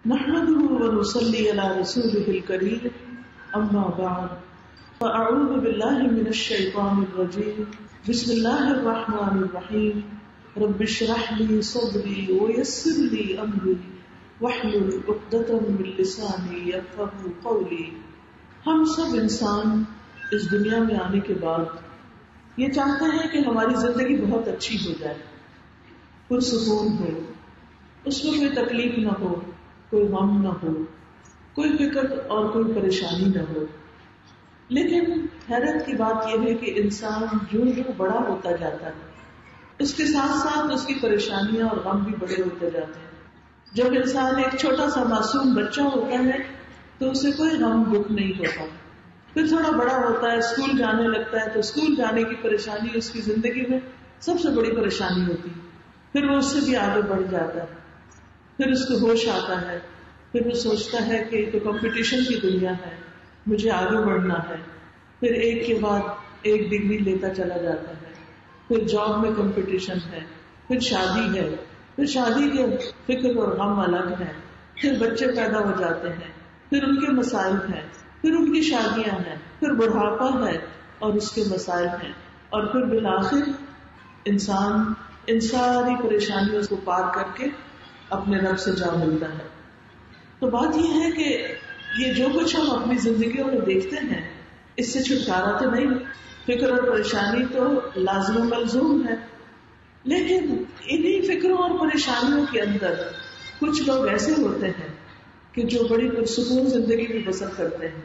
نحمده ونصلي على رسوله الكريم اما بعد فاعوذ بالله من الشيطان الرجيم بسم الله الرحمن الرحيم رب اشرح لي صدري ويسر لي امري واحلل عقدة من لساني يفقهوا قولي. ہم سب انسان اس دنیا میں آنے کے بعد یہ چاہتے ہیں کہ ہماری زندگی بہت اچھی ہو جائے، پرسکون ہو، اس میں کوئی تکلیف نہ ہو، کوئی غم نہ ہو، کوئی فکر اور کوئی پریشانی نہ ہو. لیکن حیرت کی بات یہ ہے کہ انسان جو بڑا ہوتا جاتا ہے اس کے ساتھ ساتھ اس کی پریشانیاں اور غم بھی بڑے ہوتے جاتے ہیں. جب انسان ایک چھوٹا سا معصوم بچہ ہوتا ہے تو اسے کوئی غم دکھ نہیں ہوتا. پھر تھوڑا بڑا ہوتا ہے، اسکول جانے لگتا ہے تو اسکول جانے کی پریشانی اس کی زندگی میں سب سے بڑی پریشانی ہوتی ہے. پھر وہ اس سے بھی آگے بڑھ جاتا ہے، پھر اس کو ہوش آتا ہے، پھر وہ سوچتا ہے کہ یہ تو کمپٹیشن کی دنیا ہے، مجھے آگے بڑھنا ہے. پھر ایک کے بعد ایک ڈگری لیتا چلا جاتا ہے، پھر جاب میں کمپٹیشن ہے، پھر شادی ہے، پھر شادی کے فکر اور غم الگ ہے، پھر بچے پیدا ہو جاتے ہیں، پھر ان کے مسائل ہیں، پھر ان کی شادیاں ہیں، پھر بڑھاپا ہے اور اس کے مسائل ہیں، اور پھر بالآخر انسان ان ساری پریشانیوں کو پار کر کے اپنے رب سے جا ملتا ہے. تو بات یہ ہے کہ یہ جو کچھ ہم اپنی زندگیوں میں دیکھتے ہیں اس سے چھٹکارا تو نہیں، فکر اور پریشانی تو لازم و ملزوم ہے. لیکن انہی فکروں اور پریشانیوں کے اندر کچھ لوگ ایسے ہوتے ہیں کہ جو بڑی پرسکون زندگی میں بسر کرتے ہیں.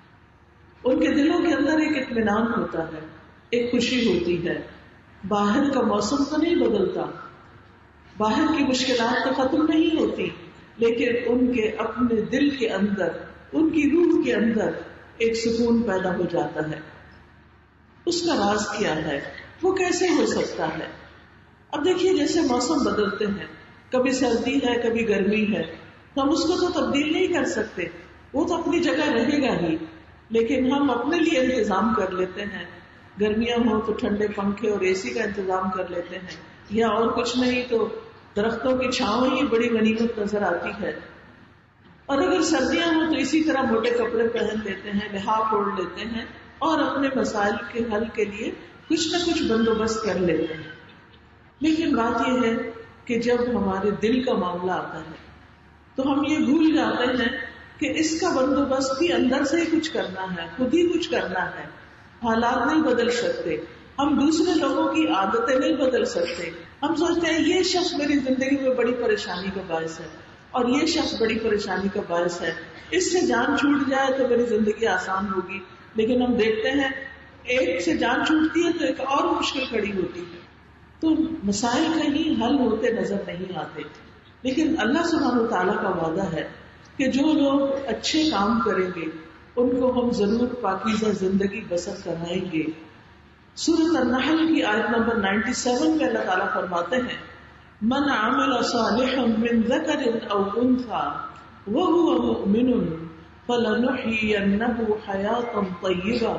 ان کے دلوں کے اندر ایک اطمینان ہوتا ہے، ایک خوشی ہوتی ہے. باہر کا موسم تو نہیں بدلتا، باہر کی مشکلات تو ختم نہیں ہوتی، لیکن ان کے اپنے دل کے اندر، ان کی روح کے اندر ایک سکون پیدا ہو جاتا ہے. اس کا راز کیا ہے؟ وہ کیسے ہو سکتا ہے؟ اب دیکھیے، جیسے موسم بدلتے ہیں، کبھی سردی ہے کبھی گرمی ہے، تو ہم اس کو تو تبدیل نہیں کر سکتے، وہ تو اپنی جگہ رہے گا ہی. لیکن ہم اپنے لیے انتظام کر لیتے ہیں، گرمیاں ہوں تو ٹھنڈے پنکھے اور اے سی کا انتظام کر لیتے ہیں، یا اور کچھ نہیں تو درختوں کی چھاؤں ہی بڑی غنیمت نظر آتی ہے. اور اگر سردیاں ہوں تو اسی طرح موٹے کپڑے پہن لیتے ہیں، لحاف اوڑھ لیتے ہیں اور اپنے مسائل کے حل کے لیے کچھ نہ کچھ بندوبست کر لیتے ہیں. لیکن بات یہ ہے کہ جب ہمارے دل کا معاملہ آتا ہے تو ہم یہ بھول جاتے ہیں کہ اس کا بندوبست بھی اندر سے ہی کچھ کرنا ہے، خود ہی کچھ کرنا ہے. حالات نہیں بدل سکتے، ہم دوسرے لوگوں کی عادتیں نہیں بدل سکتے. ہم سوچتے ہیں یہ شخص میری زندگی میں بڑی پریشانی کا باعث ہے اور یہ شخص بڑی پریشانی کا باعث ہے، اس سے جان چھوٹ جائے تو میری زندگی آسان ہوگی. لیکن ہم دیکھتے ہیں ایک سے جان چھوٹتی ہے تو ایک اور مشکل کھڑی ہوتی ہے. تو مسائل کہیں حل ہوتے نظر نہیں آتے. لیکن اللہ سبحانہ وتعالیٰ کا وعدہ ہے کہ جو لوگ اچھے کام کریں گے ان کو ہم ضرور پاکیزہ زندگی بسر کرائیں گے. سورۃ النحل کی آیت نمبر 97 میں اللہ تعالیٰ فرماتے ہیں، من عمل صالحا من ذکر او انثى وهو مؤمن فلنحيينه حیاتا طیبہ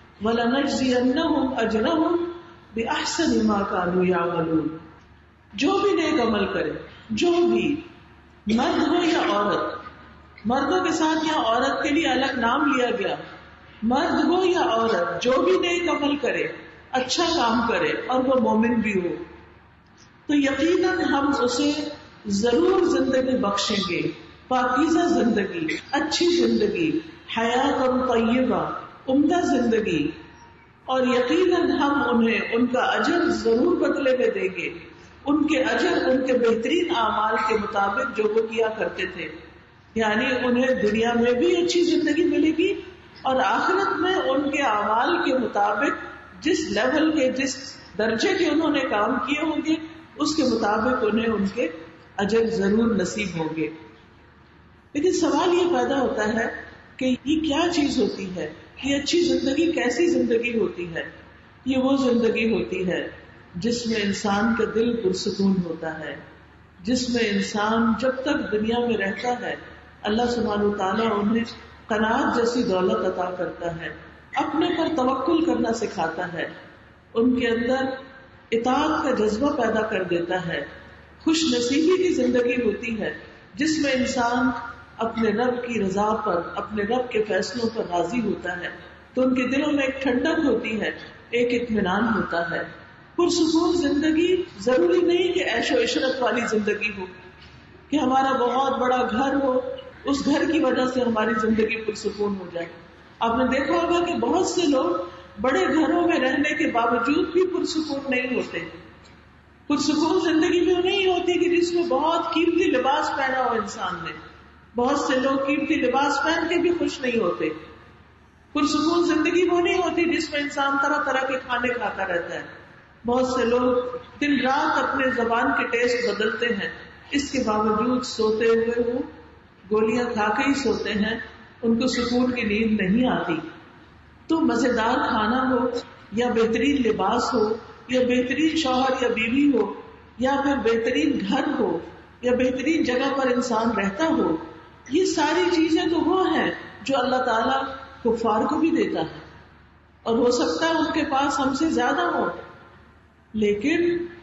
ولنجزینہم اجرہم بأحسن ما كانوا يعملون. جو بھی نیک عمل کرے، جو بھی مرد ہو یا عورت، مردوں کے ساتھ یہاں عورت کے لیے الگ نام لیا گیا، مرد ہو یا عورت جو بھی نیک عمل کرے، اچھا کام کرے اور وہ مومن بھی ہو، تو یقیناً ہم اسے ضرور زندگی بخشیں گے، پاکیزہ زندگی، اچھی زندگی، حیات طیبہ، عمدہ زندگی. اور یقیناً ہم انہیں ان کا اجر ضرور بدلے میں دیں گے، ان کے اجر ان کے بہترین اعمال کے مطابق جو وہ کیا کرتے تھے. یعنی انہیں دنیا میں بھی اچھی زندگی ملے گی اور آخرت میں ان کے اعمال کے مطابق جس لیول کے، جس درجے کے انہوں نے کام کیے ہوں گے اس کے مطابق انہیں ان کے اجر ضرور نصیب ہوں گے. لیکن سوال یہ پیدا ہوتا ہے کہ یہ کیا چیز ہوتی ہے؟ یہ اچھی زندگی کیسی زندگی ہوتی ہے؟ یہ وہ زندگی ہوتی ہے جس میں انسان کا دل پرسکون ہوتا ہے، جس میں انسان جب تک دنیا میں رہتا ہے اللہ سبحانہ وتعالیٰ انہیں قناعت جیسی دولت عطا کرتا ہے، اپنے پر توکل کرنا سکھاتا ہے، ان کے اندر اطاعت کا جذبہ پیدا کر دیتا ہے. خوش نصیبی کی زندگی ہوتی ہے جس میں انسان اپنے رب کی رضا پر، اپنے رب کے فیصلوں پر راضی ہوتا ہے تو ان کے دلوں میں ایک ٹھنڈک ہوتی ہے، ایک اطمینان ہوتا ہے. پرسکون زندگی ضروری نہیں کہ عیش و عشرت والی زندگی ہو، کہ ہمارا بہت بڑا گھر ہو، اس گھر کی وجہ سے ہماری زندگی پرسکون ہو جائے. آپ نے دیکھا ہوگا کہ بہت سے لوگ بڑے گھروں میں رہنے کے باوجود بھی پرسکون نہیں ہوتے. پرسکون زندگی بھی نہیں ہوتی کہ جس میں بہت قیمتی لباس پہنا ہو انسان نے. بہت سے لوگ قیمتی لباس پہن کے بھی خوش نہیں ہوتے. پرسکون زندگی وہ نہیں ہوتی جس میں انسان طرح طرح کے کھانے کھاتا رہتا ہے. بہت سے لوگ دن رات اپنے زبان کے ٹیسٹ بدلتے ہیں، اس کے باوجود سوتے ہوئے وہ گولیاں کھا کے ہی سوتے ہیں، ان کو سکون کی نیند نہیں آتی. تو مزیدار کھانا ہو یا بہترین لباس ہو یا بہترین شوہر یا بیوی ہو یا پھر بہترین گھر ہو یا بہترین جگہ پر انسان رہتا ہو، یہ ساری چیزیں تو وہ ہیں جو اللہ تعالیٰ کفار کو بھی دیتا ہے، اور ہو سکتا ہے ان کے پاس ہم سے زیادہ ہو. لیکن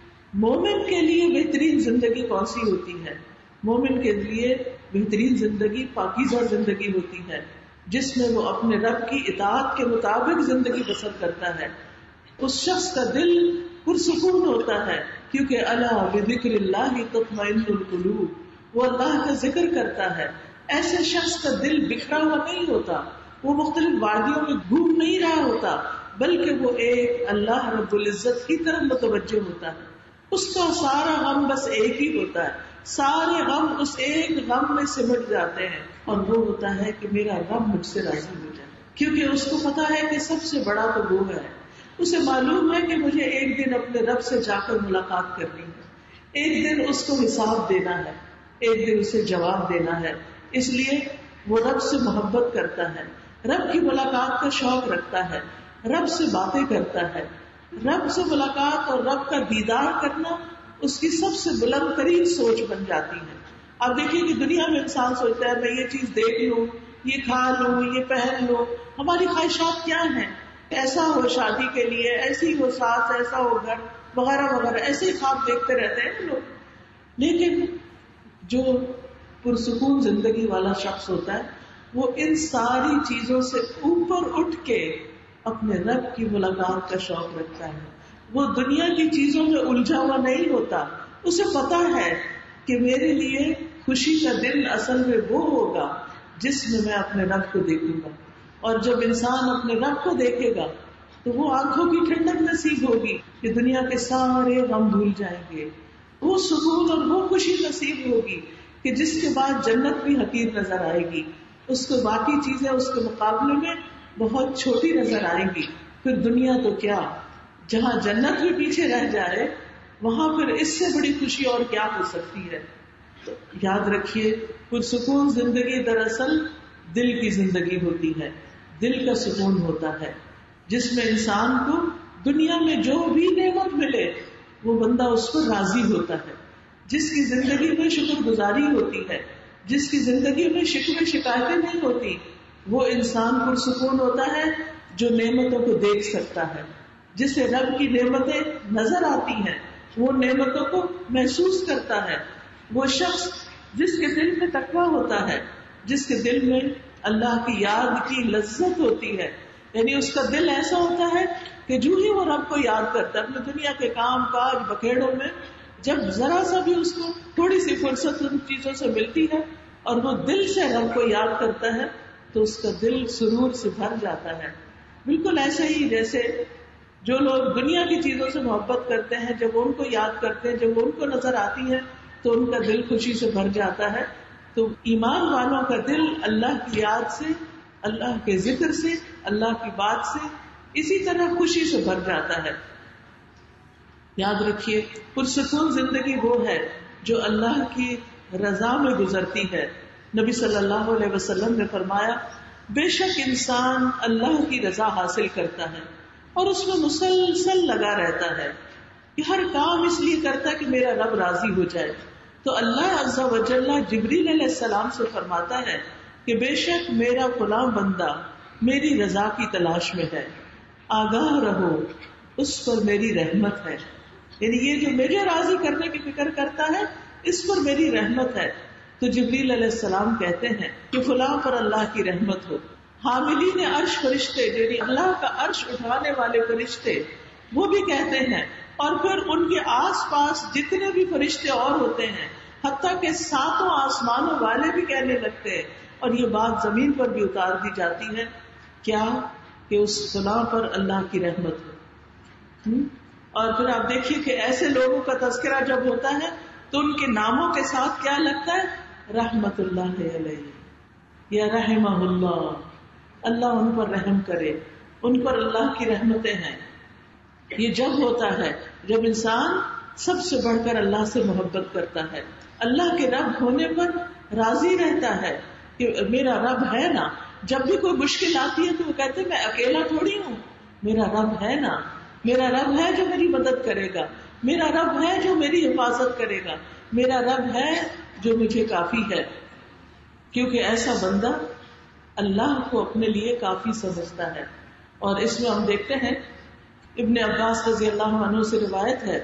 مومن کے لیے بہترین زندگی کون سی ہوتی ہے؟ مومن کے لیے بہترین زندگی پاکیزہ زندگی ہوتی ہے، جس میں وہ اپنے رب کی اطاعت کے مطابق زندگی بسر کرتا ہے. اس شخص کا دل پرسکون ہوتا ہے، کیونکہ الا بذکر اللہ تطمئن القلوب، وہ اللہ کا ذکر کرتا ہے. ایسے شخص کا دل بکھرا ہوا نہیں ہوتا، وہ مختلف وادیوں میں گھوم نہیں رہا ہوتا، بلکہ وہ ایک اللہ رب العزت کی طرف متوجہ ہوتا ہے. اس کا سارا غم بس ایک ہی ہوتا ہے، سارے غم اس ایک غم میں سمٹ جاتے ہیں، اور وہ ہوتا ہے کہ میرا رب مجھ سے راضی ہو جائے. کیونکہ اس کو پتا ہے کہ سب سے بڑا تو وہ ہے. اسے معلوم ہے کہ مجھے ایک دن اپنے رب سے جا کر ملاقات کرنی ہے، ایک دن اس کو حساب دینا ہے، ایک دن اسے جواب دینا ہے. اس لیے وہ رب سے محبت کرتا ہے، رب کی ملاقات کا شوق رکھتا ہے، رب سے باتیں کرتا ہے. رب سے ملاقات اور رب کا دیدار کرنا اس کی سب سے بلند ترین سوچ بن جاتی ہے. آپ دیکھیے کہ دنیا میں انسان سوچتا ہے میں یہ چیز دیکھ لوں، یہ کھا لوں، یہ پہن لوں. ہماری خواہشات کیا ہیں؟ ایسا ہو شادی کے لیے، ایسی ہو ساس، ایسا ہو گھر وغیرہ وغیرہ، ایسے خواب دیکھتے رہتے ہیں لوگ. لیکن جو پرسکون زندگی والا شخص ہوتا ہے وہ ان ساری چیزوں سے اوپر اٹھ کے اپنے رب کی ملاقات کا شوق رکھتا ہے. وہ دنیا کی چیزوں میں الجھا ہوا نہیں ہوتا. اسے پتا ہے کہ میرے لیے خوشی کا دن اصل میں وہ ہوگا جس میں میں اپنے رب کو دیکھوں گا. اور جب انسان اپنے رب کو دیکھے گا تو وہ آنکھوں کی ٹھنڈک نصیب ہوگی کہ دنیا کے سارے غم بھول جائیں گے. وہ سکون اور وہ خوشی نصیب ہوگی کہ جس کے بعد جنت بھی حقیر نظر آئے گی. اس کو باقی چیزیں اس کے مقابلے میں بہت چھوٹی نظر آئیں گی. پھر دنیا تو کیا، جہاں جنت بھی پیچھے رہ جائے وہاں پھر اس سے بڑی خوشی اور کیا ہو سکتی ہے. تو یاد رکھیے پرسکون زندگی دراصل دل کی زندگی ہوتی ہے، دل کا سکون ہوتا ہے، جس میں انسان کو دنیا میں جو بھی نعمت ملے وہ بندہ اس پر راضی ہوتا ہے. جس کی زندگی میں شکر گزاری ہوتی ہے، جس کی زندگی میں شکوے شکایتیں نہیں ہوتی، وہ انسان پرسکون ہوتا ہے جو نعمتوں کو دیکھ سکتا ہے، جسے رب کی نعمتیں نظر آتی ہیں، وہ نعمتوں کو محسوس کرتا ہے. وہ شخص جس کے دل میں تقویٰ ہوتا ہے، جس کے دل میں اللہ کی یاد کی لذت ہوتی ہے، یعنی اس کا دل ایسا ہوتا ہے کہ جو ہی وہ رب کو یاد کرتا ہے اپنے دنیا کے کام کاج بکھیڑوں میں، جب ذرا سا بھی اس کو تھوڑی سی فرصت ان چیزوں سے ملتی ہے اور وہ دل سے رب کو یاد کرتا ہے تو اس کا دل سرور سے بھر جاتا ہے. بالکل ایسے ہی جیسے جو لوگ دنیا کی چیزوں سے محبت کرتے ہیں، جب ان کو یاد کرتے ہیں، جب ان کو نظر آتی ہے تو ان کا دل خوشی سے بھر جاتا ہے. تو ایمان والوں کا دل اللہ کی یاد سے، اللہ کے ذکر سے، اللہ کی بات سے اسی طرح خوشی سے بھر جاتا ہے. یاد رکھیے پرسکون زندگی وہ ہے جو اللہ کی رضا میں گزرتی ہے. نبی صلی اللہ علیہ وسلم نے فرمایا بے شک انسان اللہ کی رضا حاصل کرتا ہے اور اس میں مسلسل لگا رہتا ہے، کہ ہر کام اس لیے کرتا ہے کہ میرا رب راضی ہو جائے. تو اللہ عز و جل جبریل علیہ السلام سے فرماتا ہے کہ بے شک میرا فلاں بندہ میری رضا کی تلاش میں ہے، آگاہ رہو اس پر میری رحمت ہے. یعنی یہ جو مجھے راضی کرنے کی فکر کرتا ہے اس پر میری رحمت ہے. تو جبریل علیہ السلام کہتے ہیں کہ فلاں پر اللہ کی رحمت ہو. حاملین عرش فرشتے، یعنی اللہ کا عرش اٹھانے والے فرشتے، وہ بھی کہتے ہیں. اور پھر ان کے آس پاس جتنے بھی فرشتے اور ہوتے ہیں، حتیٰ کہ 7 آسمانوں والے بھی کہنے لگتے ہیں. اور یہ بات زمین پر بھی اتار دی جاتی ہے، کیا کہ اس فلاں پر اللہ کی رحمت ہو. اور پھر آپ دیکھیے کہ ایسے لوگوں کا تذکرہ جب ہوتا ہے تو ان کے ناموں کے ساتھ کیا لگتا ہے؟ رحمت اللہ علیہ یا رحمہ اللہ، اللہ ان پر رحم کرے، ان پر اللہ کی رحمتیں ہیں. یہ جب ہوتا ہے جب انسان سب سے بڑھ کر اللہ سے محبت کرتا ہے، اللہ کے رب ہونے پر راضی رہتا ہے کہ میرا رب ہے نا. جب بھی کوئی مشکل آتی ہے تو وہ کہتے ہیں میں اکیلا تھوڑی ہوں، میرا رب ہے نا، میرا رب ہے جو میری مدد کرے گا، میرا رب ہے جو میری حفاظت کرے گا، میرا رب ہے جو مجھے کافی ہے. کیونکہ ایسا بندہ اللہ کو اپنے لیے کافی سمجھتا ہے. اور اس میں ہم دیکھتے ہیں ابن عباس رضی اللہ عنہ سے روایت ہے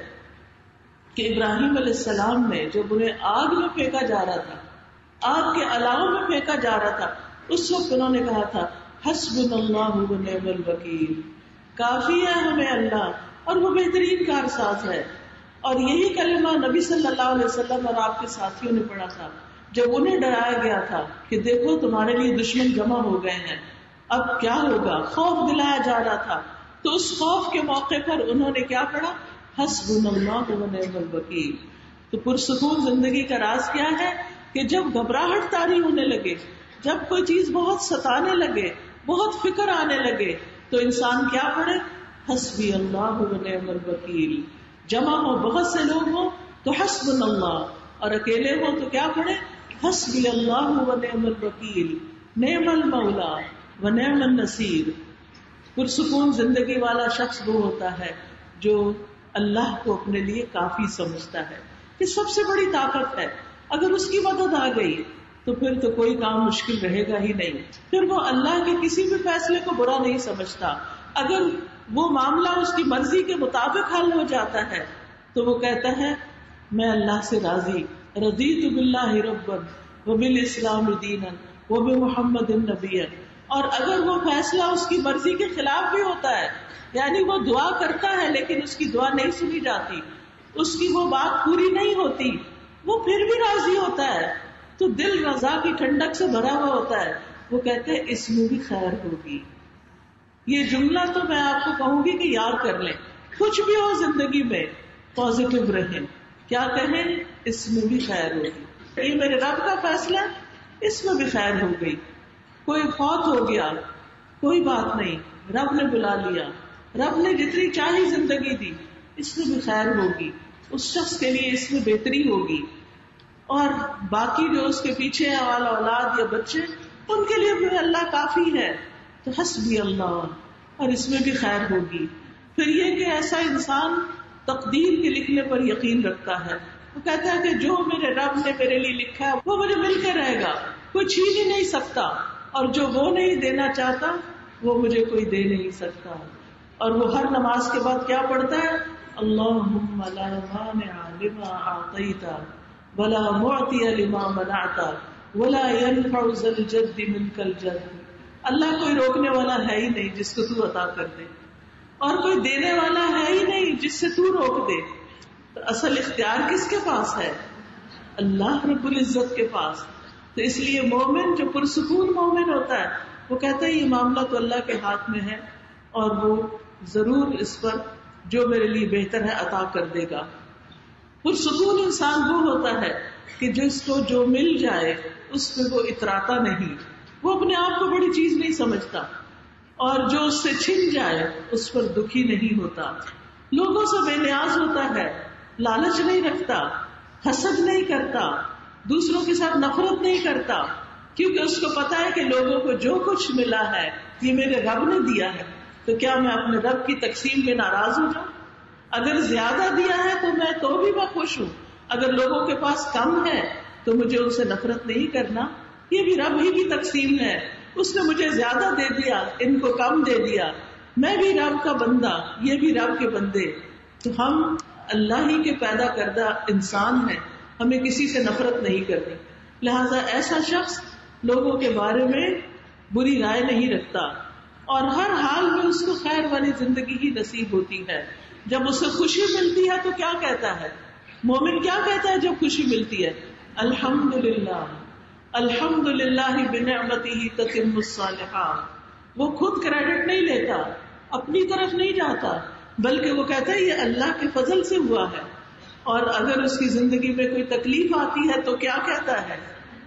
کہ ابراہیم علیہ السلام نے جب انہیں آگ میں پھینکا جا رہا تھا، آگ کے الاؤں میں پھینکا جا رہا تھا، اس وقت انہوں نے کہا تھا حسبنا اللہ ونعم الوکیل، کافی ہے ہمیں اللہ اور وہ بہترین کارساز ہے. اور یہی کلمہ نبی صلی اللہ علیہ وسلم اور آپ کے ساتھیوں نے پڑھا تھا جب انہیں ڈرایا گیا تھا کہ دیکھو تمہارے لیے دشمن جمع ہو گئے ہیں، اب کیا ہوگا. خوف دلایا جا رہا تھا تو اس خوف کے موقع پر انہوں نے کیا پڑھا؟ حسبنا اللہ ونعم الوکیل. تو پرسکون زندگی کا راز کیا ہے کہ جب گھبراہٹ طاری ہونے لگے، جب کوئی چیز بہت ستانے لگے، بہت فکر آنے لگے، تو انسان کیا پڑھے؟ حسبی اللہ ونعم الوکیل. جمع ہو بہت سے لوگ ہوں تو حسبنا اللہ، اور اکیلے ہو تو کیا پڑھے؟ حسبی اللہ ونعم الوکیل، نعم المولا ونعم النصیر. پرسکون زندگی والا شخص وہ ہوتا ہے جو اللہ کو اپنے لیے کافی سمجھتا ہے. یہ سب سے بڑی طاقت ہے. اگر اس کی مدد آ گئی تو پھر تو کوئی کام مشکل رہے گا ہی نہیں. پھر وہ اللہ کے کسی بھی فیصلے کو برا نہیں سمجھتا. اگر وہ معاملہ اس کی مرضی کے مطابق حل ہو جاتا ہے تو وہ کہتا ہے میں اللہ سے راضی، رضیت باللہ ربا وبالاسلام دینا وبمحمد نبیا. اور اگر وہ فیصلہ اس کی مرضی کے خلاف بھی ہوتا ہے، یعنی وہ دعا کرتا ہے لیکن اس کی دعا نہیں سنی جاتی، اس کی وہ بات پوری نہیں ہوتی، وہ پھر بھی راضی ہوتا ہے، تو دل رضا کی ٹھنڈک سے بھرا ہوا ہوتا ہے. وہ کہتے ہیں اس میں بھی خیر ہوگی. یہ جملہ تو میں آپ کو کہوں گی کہ یاد کر لیں، کچھ بھی ہو زندگی میں پازیٹو رہیں. کیا کہیں؟ اس میں بھی خیر ہوگی. یہ میرے رب کا فیصلہ، اس میں بھی خیر ہو گئی. کوئی فوت ہو گیا، کوئی بات نہیں، رب نے بلا لیا، رب نے جتنی چاہی زندگی دی، اس میں بھی خیر ہوگی، اس شخص کے لیے اس میں بہتری ہوگی. اور باقی جو اس کے پیچھے والا اولاد یا بچے، ان کے لیے بھی اللہ کافی ہے. تو حسبی اللہ، اور اس میں بھی خیر ہوگی. پھر یہ کہ ایسا انسان تقدیر کے لکھنے پر یقین رکھتا ہے. وہ کہتا ہے کہ جو میرے رب نے میرے لیے لکھا ہے وہ مجھے مل کے رہے گا، کوئی چھین ہی نہیں سکتا، اور جو وہ نہیں دینا چاہتا وہ مجھے کوئی دے نہیں سکتا. اور وہ ہر نماز کے بعد کیا پڑھتا ہے؟ اللہم لا مانع لما اعطیت ولا معطی لما منعت ولا ينفع ذا الجد منک الجد. اللہ کوئی روکنے والا ہے ہی نہیں جس کو تو عطا کر دے، اور کوئی دینے والا ہے ہی نہیں جس سے تو روک دے. تو اصل اختیار کس کے پاس ہے؟ اللہ رب العزت کے پاس. تو اس لیے مومن جو پرسکون مومن ہوتا ہے وہ کہتا ہے یہ معاملہ تو اللہ کے ہاتھ میں ہے اور وہ ضرور اس پر جو میرے لیے بہتر ہے عطا کر دے گا. پرسکون انسان وہ ہوتا ہے کہ جس کو جو مل جائے اس پہ وہ اتراتا نہیں، وہ اپنے آپ کو بڑی چیز نہیں سمجھتا، اور جو اس سے چھن جائے اس پر دکھی نہیں ہوتا، لوگوں سے بے نیاز ہوتا ہے، لالچ نہیں رکھتا، حسد نہیں کرتا، دوسروں کے ساتھ نفرت نہیں کرتا، کیونکہ اس کو پتا ہے کہ لوگوں کو جو کچھ ملا ہے یہ میرے رب نے دیا ہے. تو کیا میں اپنے رب کی تقسیم پہ ناراض ہو جاؤں؟ اگر زیادہ دیا ہے تو بھی میں خوش ہوں. اگر لوگوں کے پاس کم ہے تو مجھے ان سے نفرت نہیں کرنا، یہ بھی رب ہی کی تقسیم ہے. اس نے مجھے زیادہ دے دیا، ان کو کم دے دیا، میں بھی رب کا بندہ، یہ بھی رب کے بندے. تو ہم اللہ ہی کے پیدا کردہ انسان ہیں، ہمیں کسی سے نفرت نہیں کرنی. لہذا ایسا شخص لوگوں کے بارے میں بری رائے نہیں رکھتا اور ہر حال میں اس کو خیر والی زندگی ہی نصیب ہوتی ہے. جب اسے خوشی ملتی ہے تو کیا کہتا ہے؟ مومن کیا کہتا ہے جب خوشی ملتی ہے؟ الحمدللہ الحمدللہ بنعمتہ تتم الصالحات. وہ خود کریڈٹ نہیں لیتا، اپنی طرف نہیں جاتا، بلکہ وہ کہتا ہے یہ اللہ کے فضل سے ہوا ہے. اور اگر اس کی زندگی میں کوئی تکلیف آتی ہے تو کیا کہتا ہے؟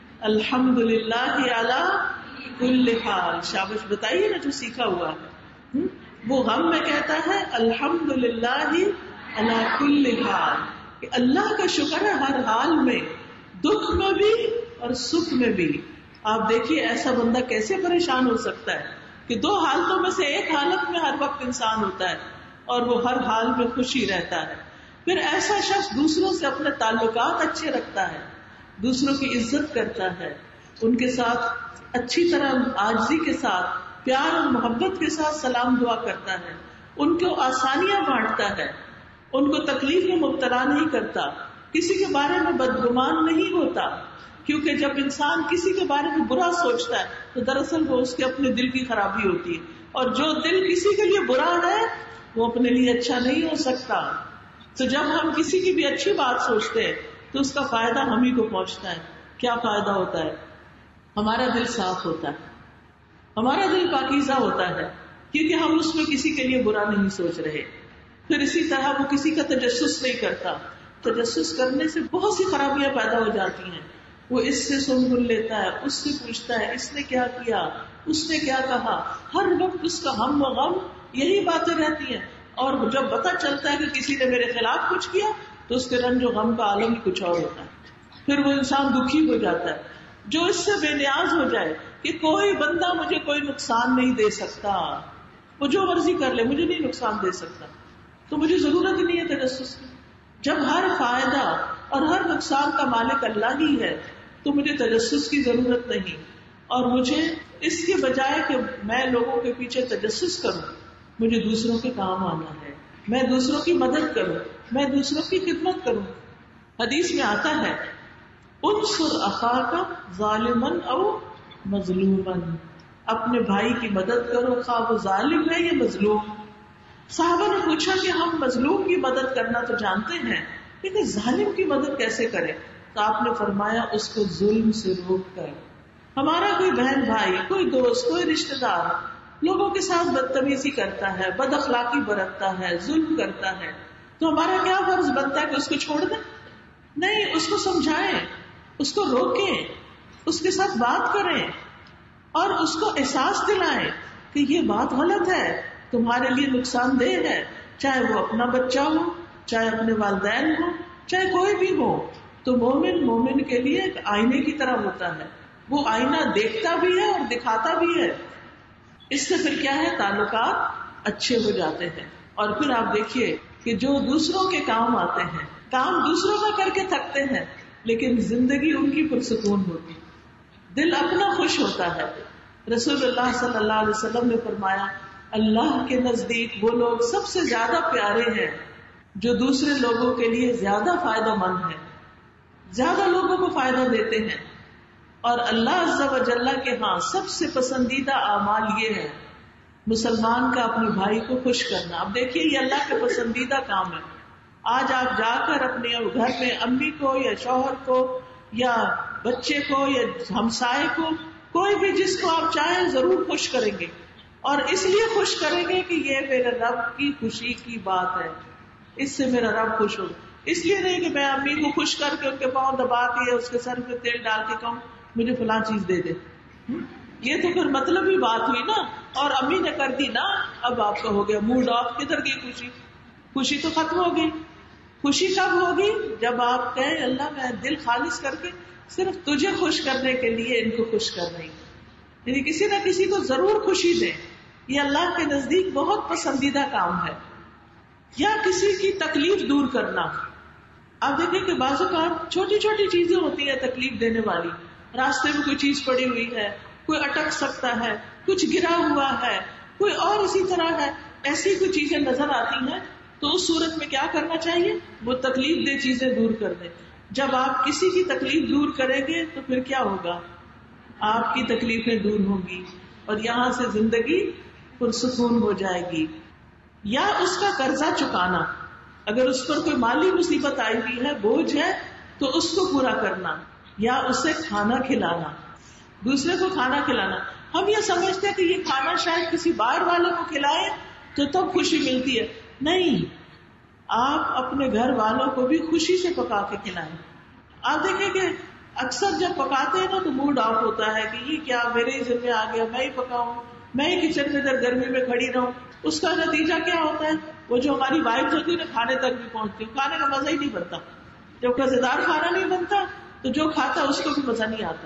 الحمدللہ علی کل حال. شابش، بتائیے نا جو سیکھا ہوا ہے. وہ غم میں کہتا ہے الحمدللہ علی کل حال، کہ اللہ کا شکر ہے ہر حال میں، دکھ میں بھی اور سکھ میں بھی. آپ دیکھیے ایسا بندہ کیسے پریشان ہو سکتا ہے کہ دو حالتوں میں سے ایک حالت میں ہر وقت انسان ہوتا ہے اور وہ ہر حال میں خوشی رہتا ہے. پھر ایسا شخص دوسروں سے اپنے تعلقات اچھے رکھتا ہے، دوسروں کی عزت کرتا ہے، ان کے ساتھ اچھی طرح عاجزی کے ساتھ، پیار اور محبت کے ساتھ سلام دعا کرتا ہے، ان کو آسانیاں بانٹتا ہے، ان کو تکلیف میں مبتلا نہیں کرتا، کسی کے بارے میں بدگمان نہیں ہوتا. کیونکہ جب انسان کسی کے بارے میں برا سوچتا ہے تو دراصل وہ اس کے اپنے دل کی خرابی ہوتی ہے، اور جو دل کسی کے لیے برا ہے وہ اپنے لیے اچھا نہیں ہو سکتا. تو جب ہم کسی کی بھی اچھی بات سوچتے ہیں تو اس کا فائدہ ہم ہی کو پہنچتا ہے. کیا فائدہ ہوتا ہے؟ ہمارا دل صاف ہوتا ہے، ہمارا دل پاکیزہ ہوتا ہے، کیونکہ ہم اس میں کسی کے لیے برا نہیں سوچ رہے. پھر اسی طرح وہ کسی کا تجسس نہیں کرتا. تجسس کرنے سے بہت سی خرابیاں پیدا ہو جاتی ہیں. وہ اس سے سن لیتا ہے، اس سے پوچھتا ہے اس نے کیا کیا، اس نے کیا کہا، ہر وقت اس کا ہم و غم یہی باتیں رہتی ہیں. اور جب پتہ چلتا ہے کہ کسی نے میرے خلاف کچھ کیا تو اس کے رنج و غم کا عالم کچھ اور ہوتا ہے. پھر وہ انسان دکھی ہو جاتا ہے. جو اس سے بے نیاز ہو جائے کہ کوئی بندہ مجھے کوئی نقصان نہیں دے سکتا، وہ جو مرضی کر لے مجھے نہیں نقصان دے سکتا، تو مجھے ضرورت ہی نہیں ہے تجسس کی. جب ہر فائدہ اور ہر نقصان کا مالک اللہ ہی ہے تو مجھے تجسس کی ضرورت نہیں. اور مجھے اس کے بجائے کہ میں لوگوں کے پیچھے تجسس کروں، مجھے دوسروں کے کام آنا ہے، میں دوسروں کی مدد کروں، میں دوسروں کی خدمت کروں. حدیث میں آتا ہے انصر اخاک ظالما او مظلوما، اپنے بھائی کی مدد کرو خواہ وہ ظالم ہے یا مظلوم. صحابہ نے پوچھا کہ ہم مظلوم کی مدد کرنا تو جانتے ہیں لیکن ظالم کی مدد کیسے کریں؟ تو آپ نے فرمایا اس کو ظلم سے روک کر. ہمارا کوئی بہن بھائی، کوئی دوست، کوئی رشتہ دار لوگوں کے ساتھ بدتمیزی کرتا ہے، بد اخلاقی برتتا ہے، ظلم کرتا ہے، تو ہمارا کیا فرض بنتا ہے کہ اس کو چھوڑ دیں؟ نہیں، اس کو سمجھائیں، اس کو روکیں، اس کے ساتھ بات کریں اور اس کو احساس دلائیں کہ یہ بات غلط ہے، تمہارے لیے نقصان دہ ہے. چاہے وہ اپنا بچہ ہو، چاہے اپنے والدین ہو، چاہے کوئی بھی ہو. تو مومن کے لیے ایک آئینے کی طرح ہوتا ہے. وہ آئینہ دیکھتا بھی ہے اور دکھاتا بھی ہے. اس سے پھر کیا ہے؟ تعلقات اچھے ہو جاتے ہیں. اور پھر آپ دیکھیے کہ جو دوسروں کے کام آتے ہیں، کام دوسروں کا کر کے تھکتے ہیں لیکن زندگی ان کی پرسکون ہوتی، دل اپنا خوش ہوتا ہے. رسول اللہ صلی اللہ علیہ وسلم نے فرمایا اللہ کے نزدیک وہ لوگ سب سے زیادہ پیارے ہیں جو دوسرے لوگوں کے لیے زیادہ فائدہ مند ہیں، زیادہ لوگوں کو فائدہ دیتے ہیں. اور اللہ عز و جل کے ہاں سب سے پسندیدہ اعمال یہ ہے مسلمان کا اپنے بھائی کو خوش کرنا. اب دیکھیے یہ اللہ کے پسندیدہ کام ہے. آج آپ جا کر اپنے گھر میں امی کو یا شوہر کو یا بچے کو یا ہمسائے کو، کوئی بھی جس کو آپ چاہیں ضرور خوش کریں گے، اور اس لیے خوش کریں گے کہ یہ میرے رب کی خوشی کی بات ہے، اس سے میرا رب خوش ہو. اس لیے نہیں کہ میں امی کو خوش کر کے ان کے پاؤں دبا کے یا اس کے سر پہ تیل ڈال کے کہوں مجھے فلاں چیز دے دے. یہ تو پھر مطلب ہی بات ہوئی نا، اور امی نے کر دی نا، اب آپ کا ہو گیا موڈ آف. کدھر گئی خوشی؟ خوشی تو ختم ہو گئی. خوشی کب ہوگی؟ جب آپ کہیں اللہ میں دل خالص کر کے صرف تجھے خوش کرنے کے لیے ان کو خوش کر رہی ہوں. یعنی کسی نہ کسی کو ضرور خوشی دیں. یہ اللہ کے نزدیک بہت پسندیدہ کام ہے. یا کسی کی تکلیف دور کرنا. آپ دیکھیں کہ بعض اوقات چھوٹی چھوٹی چیزیں ہوتی ہیں تکلیف دینے والی. راستے میں کوئی چیز پڑی ہوئی ہے، کوئی اٹک سکتا ہے، کچھ گرا ہوا ہے، کوئی اور اسی طرح ہے، ایسی کوئی چیزیں نظر آتی ہیں تو اس صورت میں کیا کرنا چاہیے؟ وہ تکلیف دہ چیزیں دور کر دیں. جب آپ کسی کی تکلیف دور کریں گے تو پھر کیا ہوگا؟ آپ کی تکلیفیں دور ہوں گی اور یہاں سے زندگی پرسکون ہو جائے گی. یا اس کا قرضہ چکانا، اگر اس پر کوئی مالی مصیبت آئی ہوئی ہے، بوجھ ہے، تو اس کو پورا کرنا، یا اسے کھانا کھلانا، دوسرے کو کھانا کھلانا. ہم یہ سمجھتے ہیں کہ یہ کھانا شاید کسی باہر والے کو کھلائے تو تب خوشی ملتی ہے. نہیں، آپ اپنے گھر والوں کو بھی خوشی سے پکا کے کھلائیں. آپ دیکھیں کہ اکثر جب پکاتے ہیں نا تو موڈ آف ہوتا ہے کہ یہ کیا میرے ہی ذمہ آ گیا، میں ہی پکاؤں، میں ہی کچن میں ادھر گرمی میں کھڑی رہوں. اس کا نتیجہ کیا ہوتا ہے؟ وہ جو ہماری وائف ہوتی ہے نا، کھانے تک بھی پہنچتی ہے، کھانے کا مزہ ہی نہیں بنتا. جب مزیدار کھانا نہیں بنتا تو جو کھاتا اس کو بھی مزہ نہیں آتا،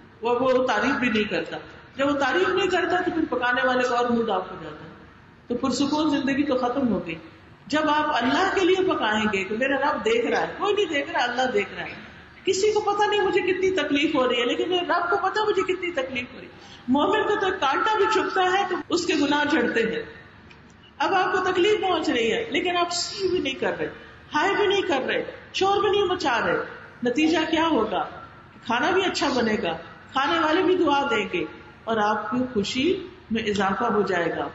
وہ تعریف بھی نہیں کرتا. جب وہ تعریف نہیں کرتا تو پھر پکانے والے کا اور موڈ آف ہو جاتا ہے. تو پرسکون زندگی تو ختم ہو گئی. جب آپ اللہ کے لیے پکائیں گے کہ میرا رب دیکھ رہا ہے، کوئی نہیں دیکھ رہا، اللہ دیکھ رہا ہے. کسی کو پتا نہیں مجھے کتنی تکلیف ہو رہی ہے، لیکن میرے رب کو پتا مجھے کتنی تکلیف ہو رہی ہے. مومن کو تو کانٹا بھی چبھتا ہے تو اس کے گناہ جھڑتے ہیں. اب آپ کو تکلیف پہنچ رہی ہے لیکن آپ سی بھی نہیں کر رہے، ہائے بھی نہیں کر رہے، شور بھی نہیں مچا رہے. نتیجہ کیا ہوگا؟ کھانا بھی اچھا بنے گا، کھانے والے بھی دعا دیں گے اور آپ کی خوشی میں اضافہ ہو جائے گا.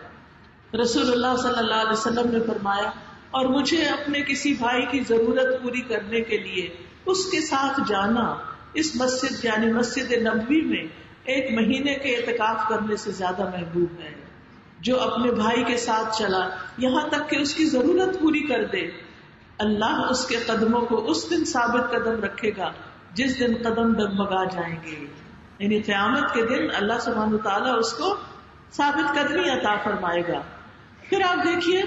رسول اللہ صلی اللہ علیہ وسلم نے فرمایا، اور مجھے اپنے کسی بھائی کی ضرورت پوری کرنے کے لیے اس کے ساتھ جانا اس مسجد یعنی مسجد نبوی میں 1 مہینے کے اعتکاف کرنے سے زیادہ محبوب ہے. جو اپنے بھائی کے ساتھ چلا یہاں تک کہ اس کی ضرورت پوری کر دے، اللہ اس کے قدموں کو اس دن ثابت قدم رکھے گا جس دن قدم ڈگمگا جائیں گے. یعنی قیامت کے دن اللہ سبحانہ وتعالیٰ اس کو ثابت قدمی عطا فرمائے گا. پھر آپ دیکھیے،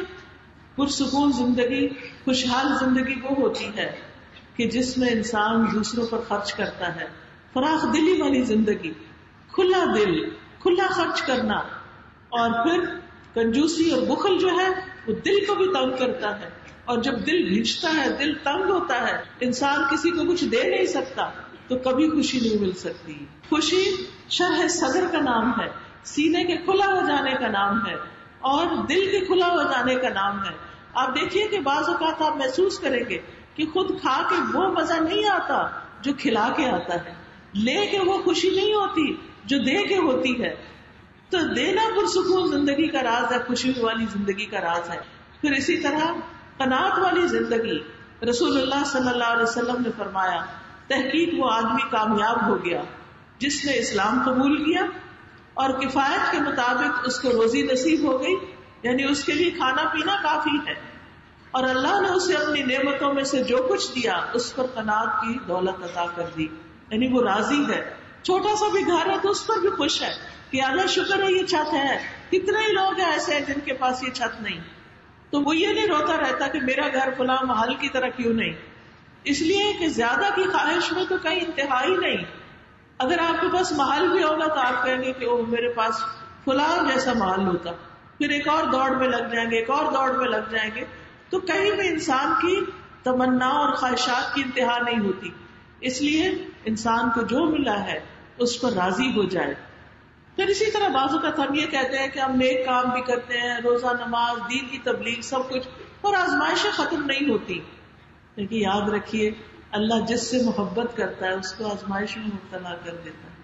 پرسکون زندگی، خوشحال زندگی وہ ہوتی ہے کہ جس میں انسان دوسروں پر خرچ کرتا ہے. فراخ دلی والی زندگی، کھلا دل، کھلا خرچ کرنا. اور پھر کنجوسی اور بخل جو ہے وہ دل کو بھی تنگ کرتا ہے، اور جب دل بھیجتا ہے، دل تنگ ہوتا ہے، انسان کسی کو کچھ دے نہیں سکتا تو کبھی خوشی نہیں مل سکتی. خوشی شرح صدر کا نام ہے، سینے کے کھلا ہو جانے کا نام ہے، اور دل کے کھلا ہو جانے کا نام ہے. آپ دیکھیے کہ بعض اوقات آپ محسوس کریں گے کہ خود کھا کے وہ مزہ نہیں آتا جو کھلا کے آتا ہے، لے کے وہ خوشی نہیں ہوتی جو دے کے ہوتی ہے. تو دینا پرسکون زندگی کا راز ہے، خوشی والی زندگی کا راز ہے. پھر اسی طرح قناعت والی زندگی، رسول اللہ صلی اللہ علیہ وسلم نے فرمایا، تحقیق وہ آدمی کامیاب ہو گیا جس نے اسلام قبول کیا اور کفایت کے مطابق اس کو روزی نصیب ہو گئی، یعنی اس کے لیے کھانا پینا کافی ہے، اور اللہ نے اسے اپنی نعمتوں میں سے جو کچھ دیا اس پر قناعت کی دولت عطا کر دی، یعنی وہ راضی ہے. چھوٹا سا بھی گھر ہے تو اس پر بھی خوش ہے کہ اللہ شکر ہے یہ چھت ہے. کتنے ہی لوگ ہیں ایسے ہیں جن کے پاس یہ چھت نہیں، تو وہ یہ نہیں روتا رہتا کہ میرا گھر فلاں محل کی طرح کیوں نہیں. اس لیے کہ زیادہ کی خواہش میں تو کہیں انتہائی نہیں. اگر آپ کے پاس محل بھی ہوگا تو آپ کہیں گے کہ او میرے پاس فلاں جیسا محل ہوتا، پھر ایک اور دوڑ میں لگ جائیں گے، ایک اور دوڑ میں لگ جائیں گے. تو کہیں بھی انسان کی تمنا اور خواہشات کی انتہا نہیں ہوتی. اس لیے انسان کو جو ملا ہے اس پر راضی ہو جائے. پھر اسی طرح بعض اوقات ہم یہ کہتے ہیں کہ ہم نیک کام بھی کرتے ہیں، روزہ نماز، دین کی تبلیغ، سب کچھ، اور آزمائشیں ختم نہیں ہوتی. لیکن یاد رکھیے اللہ جس سے محبت کرتا ہے اس کو آزمائش میں مبتلا کر دیتا ہے.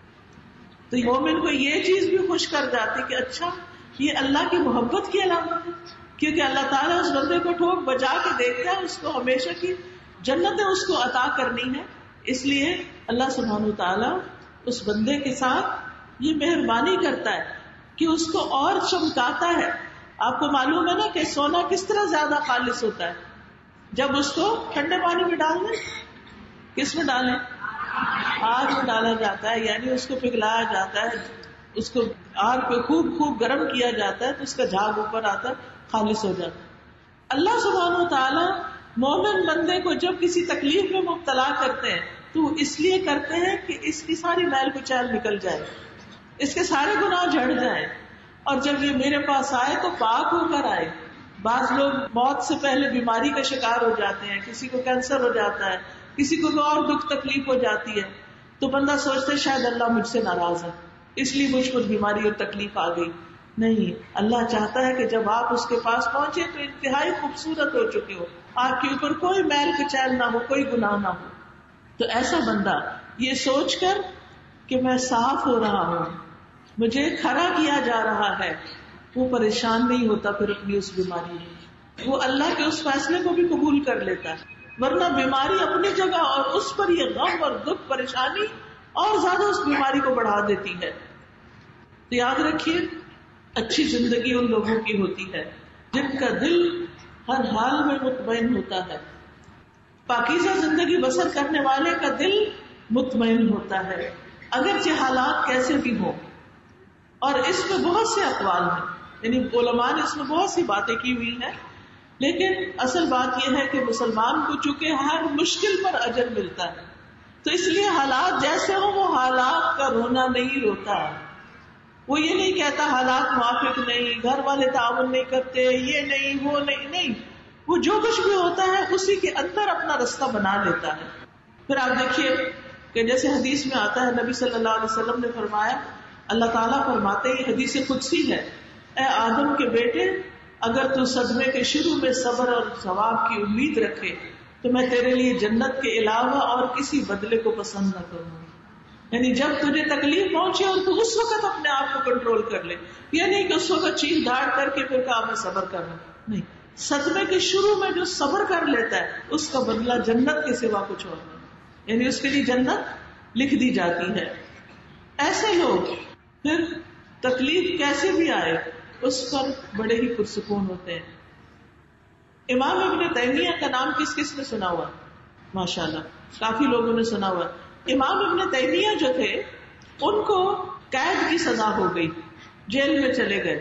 تو مومن کو یہ چیز بھی خوش کر جاتی کہ اچھا یہ اللہ کی محبت کی علامت ہے، کیونکہ اللہ تعالیٰ اس بندے کو ٹھوک بجا کے دیکھتا ہے، اس کو ہمیشہ کی جنتیں اس کو عطا کرنی ہے. اس لیے اللہ سبحانہ وتعالیٰ اس بندے کے ساتھ یہ مہربانی کرتا ہے کہ اس کو اور چمکاتا ہے. آپ کو معلوم ہے نا کہ سونا کس طرح زیادہ خالص ہوتا ہے؟ جب اس کو ٹھنڈے پانی میں ڈال دیں، کس میں ڈالیں؟ آگ میں ڈالا جاتا ہے، یعنی اس کو پگھلایا جاتا ہے، اس کو آگ پہ خوب گرم کیا جاتا ہے تو اس کا جھاگ اوپر آتا ہے، خالص ہو جاتا ہے. اللہ سبحانہ وتعالیٰ مومن بندے کو جب کسی تکلیف میں مبتلا کرتے ہیں تو وہ اس لیے کرتے ہیں کہ اس کی ساری میل کچیل نکل جائے، اس کے سارے گناہ جھڑ جائیں، اور جب یہ میرے پاس آئے تو پاک ہو کر آئے. بعض لوگ موت سے پہلے بیماری کا شکار ہو جاتے ہیں، کسی کو کینسر ہو جاتا ہے، کسی کو اور دکھ تکلیف ہو جاتی ہے، تو بندہ سوچتا ہے شاید اللہ مجھ سے ناراض ہے اس لیے مجھ پر بیماری اور تکلیف آ گئی. نہیں، اللہ چاہتا ہے کہ جب آپ اس کے پاس پہنچے تو انتہائی خوبصورت ہو چکے ہو، آپ کے اوپر کوئی میل کچیل نہ ہو، کوئی گناہ نہ ہو. تو ایسا بندہ یہ سوچ کر کہ میں صاف ہو رہا ہوں، مجھے کھڑا کیا جا رہا ہے، وہ پریشان نہیں ہوتا پھر اپنی اس بیماری میں، وہ اللہ کے اس فیصلے کو بھی قبول کر لیتا ہے. ورنہ بیماری اپنی جگہ اور اس پر یہ غم اور دکھ پریشانی اور زیادہ اس بیماری کو بڑھا دیتی ہے. تو یاد رکھیے اچھی زندگی ان لوگوں کی ہوتی ہے جن کا دل ہر حال میں مطمئن ہوتا ہے. پاکیزہ زندگی بسر کرنے والے کا دل مطمئن ہوتا ہے اگرچہ حالات کیسے بھی ہوں. اور اس میں بہت سے اقوال ہیں، یعنی علماء نے اس میں بہت سی باتیں کی ہوئی ہیں، لیکن اصل بات یہ ہے کہ مسلمان کو چونکہ ہر مشکل پر اجر ملتا ہے، تو اس لیے حالات جیسے ہوں وہ حالات کا رونا نہیں روتا. وہ یہ نہیں کہتا حالات موافق نہیں، گھر والے تعاون نہیں کرتے، یہ نہیں وہ نہیں، وہ جو کچھ بھی ہوتا ہے اسی کے اندر اپنا رستہ بنا لیتا ہے. پھر آپ دیکھیے کہ جیسے حدیث میں آتا ہے، نبی صلی اللہ علیہ وسلم نے فرمایا، اللہ تعالیٰ فرماتے ہیں، حدیث قدسی ہے، اے آدم کے بیٹے، اگر تو صدمے کے شروع میں صبر اور ثواب کی امید رکھے تو میں تیرے لیے جنت کے علاوہ اور کسی بدلے کو پسند نہ کروں. یعنی جب تجھے تکلیف پہنچے اور تو اس وقت اپنے آپ کو کنٹرول کر لے، یہ نہیں کہ اس وقت چیخ داڑ کر کے پھر کہا میں صبر کر رہا ہوں، نہیں. صدمے کے شروع میں جو صبر کر لیتا ہے اس کا بدلہ جنت کے سوا کچھ اور نہیں، یعنی اس کے لیے جنت لکھ دی جاتی ہے. ایسے لوگ پھر تکلیف کیسے بھی آئے اس پر بڑے ہی پرسکون ہوتے ہیں. امام ابن تیمیہ کا نام کس کس نے سنا ہوا؟ ماشاءاللہ کافی لوگوں نے سنا ہوا. امام ابن تیمیہ جو تھے ان کو قید کی سزا ہو گئی، جیل میں چلے گئے.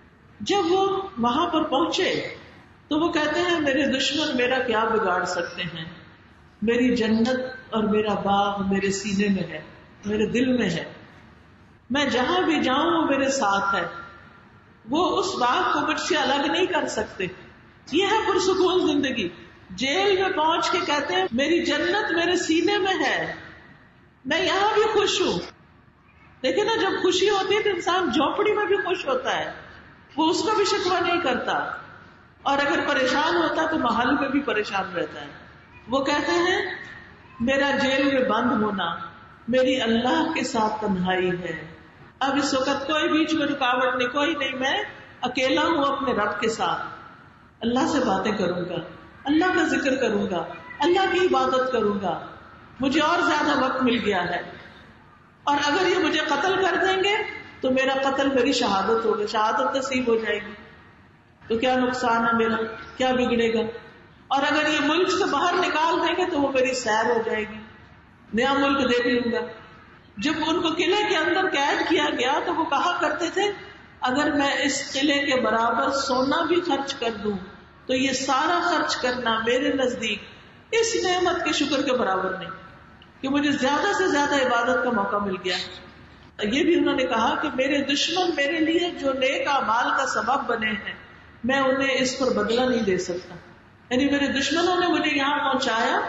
جب وہ وہاں پر پہنچے تو وہ کہتے ہیں میرے دشمن میرا کیا بگاڑ سکتے ہیں، میری جنت اور میرا باغ میرے سینے میں ہے، میرے دل میں ہے، میں جہاں بھی جاؤں وہ میرے ساتھ ہے، وہ اس باغ کو مجھ سے الگ نہیں کر سکتے. یہ ہے پرسکون زندگی. جیل میں پہنچ کے کہتے ہیں میری جنت میرے سینے میں ہے، میں یہاں بھی خوش ہوں. لیکن نا جب خوشی ہوتی ہے تو انسان جھونپڑی میں بھی خوش ہوتا ہے، وہ اس کا بھی شکوہ نہیں کرتا، اور اگر پریشان ہوتا تو محل میں بھی پریشان رہتا ہے. وہ کہتے ہیں میرا جیل میں بند ہونا میری اللہ کے ساتھ تنہائی ہے. اب اس وقت کوئی بیچ میں رکاوٹ نہیں، کوئی نہیں، میں اکیلا ہوں اپنے رب کے ساتھ. اللہ سے باتیں کروں گا، اللہ کا ذکر کروں گا، اللہ کی عبادت کروں گا، مجھے اور زیادہ وقت مل گیا ہے. اور اگر یہ مجھے قتل کر دیں گے تو میرا قتل میری شہادت ہوگی، شہادت نصیب ہو جائے گی، تو کیا نقصان ہے میرا، کیا بگڑے گا. اور اگر یہ ملک سے باہر نکال دیں گے تو وہ میری سیر ہو جائے گی، نیا ملک دیکھ لوں گا. جب ان کو قلعے کے اندر قید کیا گیا تو وہ کہا کرتے تھے اگر میں اس قلعے کے برابر سونا بھی خرچ کر دوں تو یہ سارا خرچ کرنا میرے نزدیک اس نعمت کے شکر کے برابر نہیں کہ مجھے زیادہ سے زیادہ عبادت کا موقع مل گیا. یہ بھی انہوں نے کہا کہ میرے دشمن میرے لیے جو نیک اعمال کا سبب بنے ہیں میں انہیں اس پر بدلہ نہیں دے سکتا. یعنی میرے دشمنوں نے مجھے یہاں پہنچایا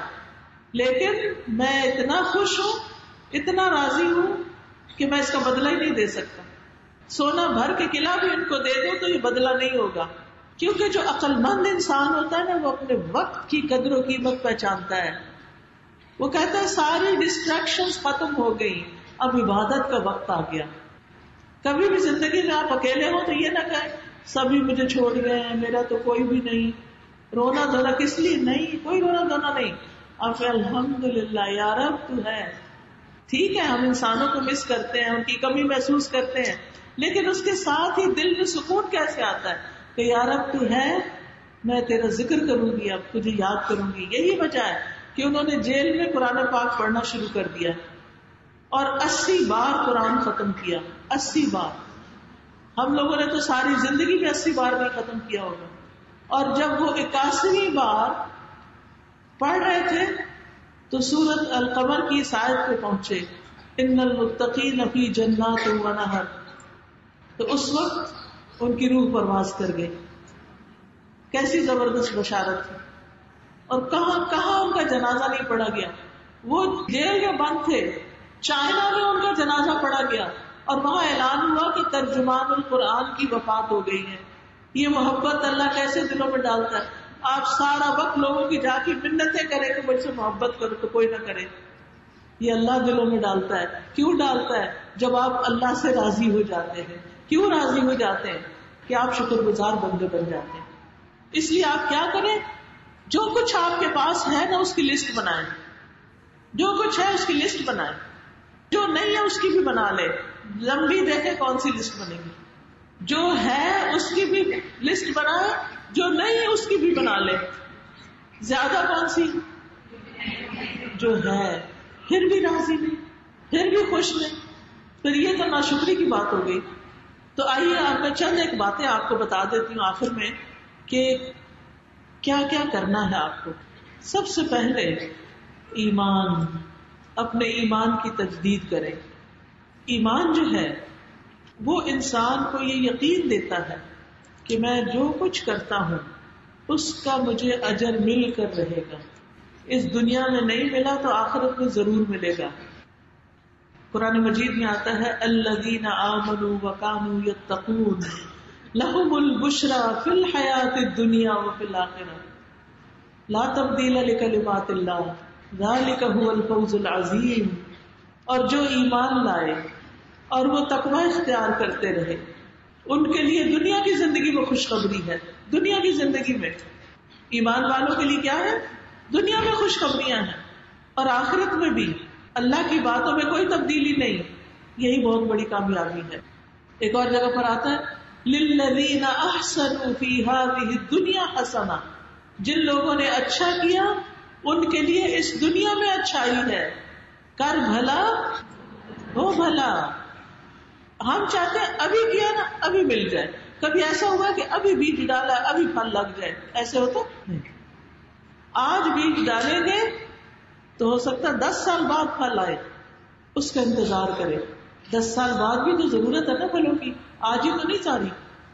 لیکن میں اتنا خوش ہوں، اتنا راضی ہوں کہ میں اس کا بدلہ ہی نہیں دے سکتا. سونا بھر کے قلعہ بھی ان کو دے دو تو یہ بدلہ نہیں ہوگا، کیونکہ جو عقل مند انسان ہوتا ہے نا وہ اپنے وقت کی قدر و قیمت پہچانتا ہے. وہ کہتا ہے ساری ڈسٹریکشنز ختم ہو گئی، اب عبادت کا وقت آ گیا. کبھی بھی زندگی میں آپ اکیلے ہو تو یہ نہ کہیں سبھی مجھے چھوڑ گئے ہیں، میرا تو کوئی بھی نہیں، رونا دھونا کس لیے نہیں، کوئی رونا دھونا نہیں. آپ الحمدللہ یا رب تو ہے. ٹھیک ہے ہم انسانوں کو مس کرتے ہیں، ان کی کمی محسوس کرتے ہیں، لیکن اس کے ساتھ ہی دل میں سکون کیسے آتا ہے کہ یا رب تو ہے، میں تیرا ذکر کروں گی، اب تجھے یاد کروں گی. یہی وجہ ہے کہ انہوں نے جیل میں قرآن پاک پڑھنا شروع کر دیا اور 80 بار قرآن ختم کیا. 80 بار. ہم لوگوں نے تو ساری زندگی میں 80 بار بھی ختم کیا ہوگا. اور جب وہ 81ویں بار پڑھ رہے تھے تو سورۃ القمر کی اس آیت پہ پہنچے ان المتقین فی جنات و نہر، تو اس وقت ان کی روح پرواز کر گئی. کیسی زبردست بشارت تھی. اور کہاں کہاں ان کا جنازہ نہیں پڑھا گیا. وہ جیل میں بند تھے، چائنا میں ان کا جنازہ پڑھا گیا اور وہاں اعلان ہوا کہ ترجمان القرآن کی وفات ہو گئی ہے. یہ محبت اللہ کیسے دلوں میں ڈالتا ہے. آپ سارا وقت لوگوں کی جا کے منتیں کریں کہ مجھ سے محبت کرو تو کوئی نہ کرے، یہ اللہ دلوں میں ڈالتا ہے. کیوں ڈالتا ہے؟ جب آپ اللہ سے راضی ہو جاتے ہیں. کیوں راضی ہو جاتے ہیں؟ کہ آپ شکر گزار بندے بن جاتے ہیں. اس لیے آپ کیا کریں، جو کچھ آپ کے پاس ہے نا اس کی لسٹ بنائیں. جو کچھ ہے اس کی لسٹ بنائیں، جو نہیں ہے اس کی بھی بنا لے. لمبی دیکھیں کون سی لسٹ بنے گی. جو ہے اس کی بھی لسٹ بنائے، جو نہیں ہے اس کی بھی بنا لے. زیادہ کون سی؟ جو ہے. پھر بھی راضی نہیں، پھر بھی خوش نہیں، پھر یہ تو ناشکری کی بات ہو گئی. تو آئیے آپ میں چند ایک باتیں آپ کو بتا دیتی ہوں آخر میں کہ کیا کیا کرنا ہے آپ کو. سب سے پہلے ایمان، اپنے ایمان کی تجدید کریں. ایمان جو ہے وہ انسان کو یہ یقین دیتا ہے کہ میں جو کچھ کرتا ہوں اس کا مجھے اجر مل کر رہے گا. اس دنیا میں نہیں ملا تو آخرت میں ضرور ملے گا. قرآن مجید میں آتا ہے الذین آمنوا وکانوا یتقون لہم البشری فی الحیاۃ الدنیا وفی الآخرہ لا تبدیل لکلمات اللہ ذلک هو الفوز العظیم. اور جو ایمان لائے اور وہ تقوی اختیار کرتے رہے ان کے لیے دنیا کی زندگی میں خوشخبری ہے. دنیا کی زندگی میں ایمان والوں کے لیے کیا ہے؟ دنیا میں خوشخبریاں ہیں اور آخرت میں بھی اللہ کی باتوں میں کوئی تبدیلی نہیں. یہی بہت بڑی کامیابی ہے. ایک اور جگہ پر آتا ہے للذین احسنوا فی ہذہ الدنیا حسنہ. جن لوگوں نے اچھا کیا ان کے لیے اس دنیا میں اچھائی ہے. کر بھلا ہو بھلا. ہم چاہتے ہیں ابھی کیا نا ابھی مل جائے. کبھی ایسا ہوا کہ ابھی بیج ڈالا ابھی پھل لگ جائے؟ ایسے ہوتا نہیں. آج بیج ڈالیں گے تو ہو سکتا ہے 10 سال بعد پھل آئے. اس کا انتظار کرے. 10 سال بعد بھی تو ضرورت ہے نا پھلوں کی، آج ہی تو نہیں ساری.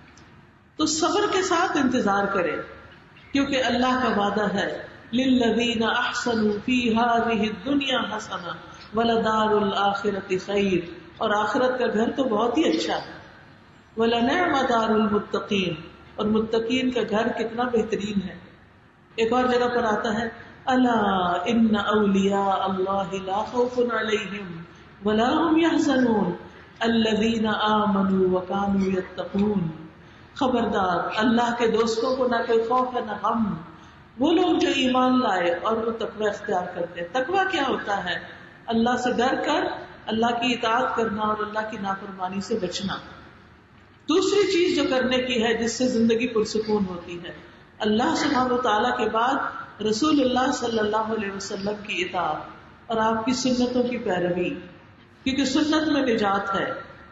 تو صبر کے ساتھ انتظار کرے کیونکہ اللہ کا وعدہ ہے للذین احسنوا فی ہذہ الدنیا حسنہ ولدار الآخرۃ خیر. اور آخرت کا گھر تو بہت ہی اچھا ہے. وَلَنِعْمَ دَارُ الْمُتَّقِينَ. اور متقین کا گھر کتنا بہترین ہے. ایک اور جگہ پر آتا ہے الا ان اولیاء اللہ لا خوف علیہم ولا هم يحزنون الذین آمنوا وکانوا یتقون. خبردار اللہ کے دوستوں کو نہ کوئی خوف ہے نہ غم. وہ لوگ جو ایمان لائے اور وہ تقوی اختیار کرتے ہیں. تقوی کیا ہوتا ہے؟ اللہ سے ڈر کر اللہ کی اطاعت کرنا اور اللہ کی نافرمانی سے بچنا. دوسری چیز جو کرنے کی ہے جس سے زندگی پرسکون ہوتی ہے، اللہ سبحانہ و تعالیٰ کے بعد رسول اللہ صلی اللہ علیہ وسلم کی اطاعت اور آپ کی سنتوں کی پیروی، کیونکہ سنت میں نجات ہے.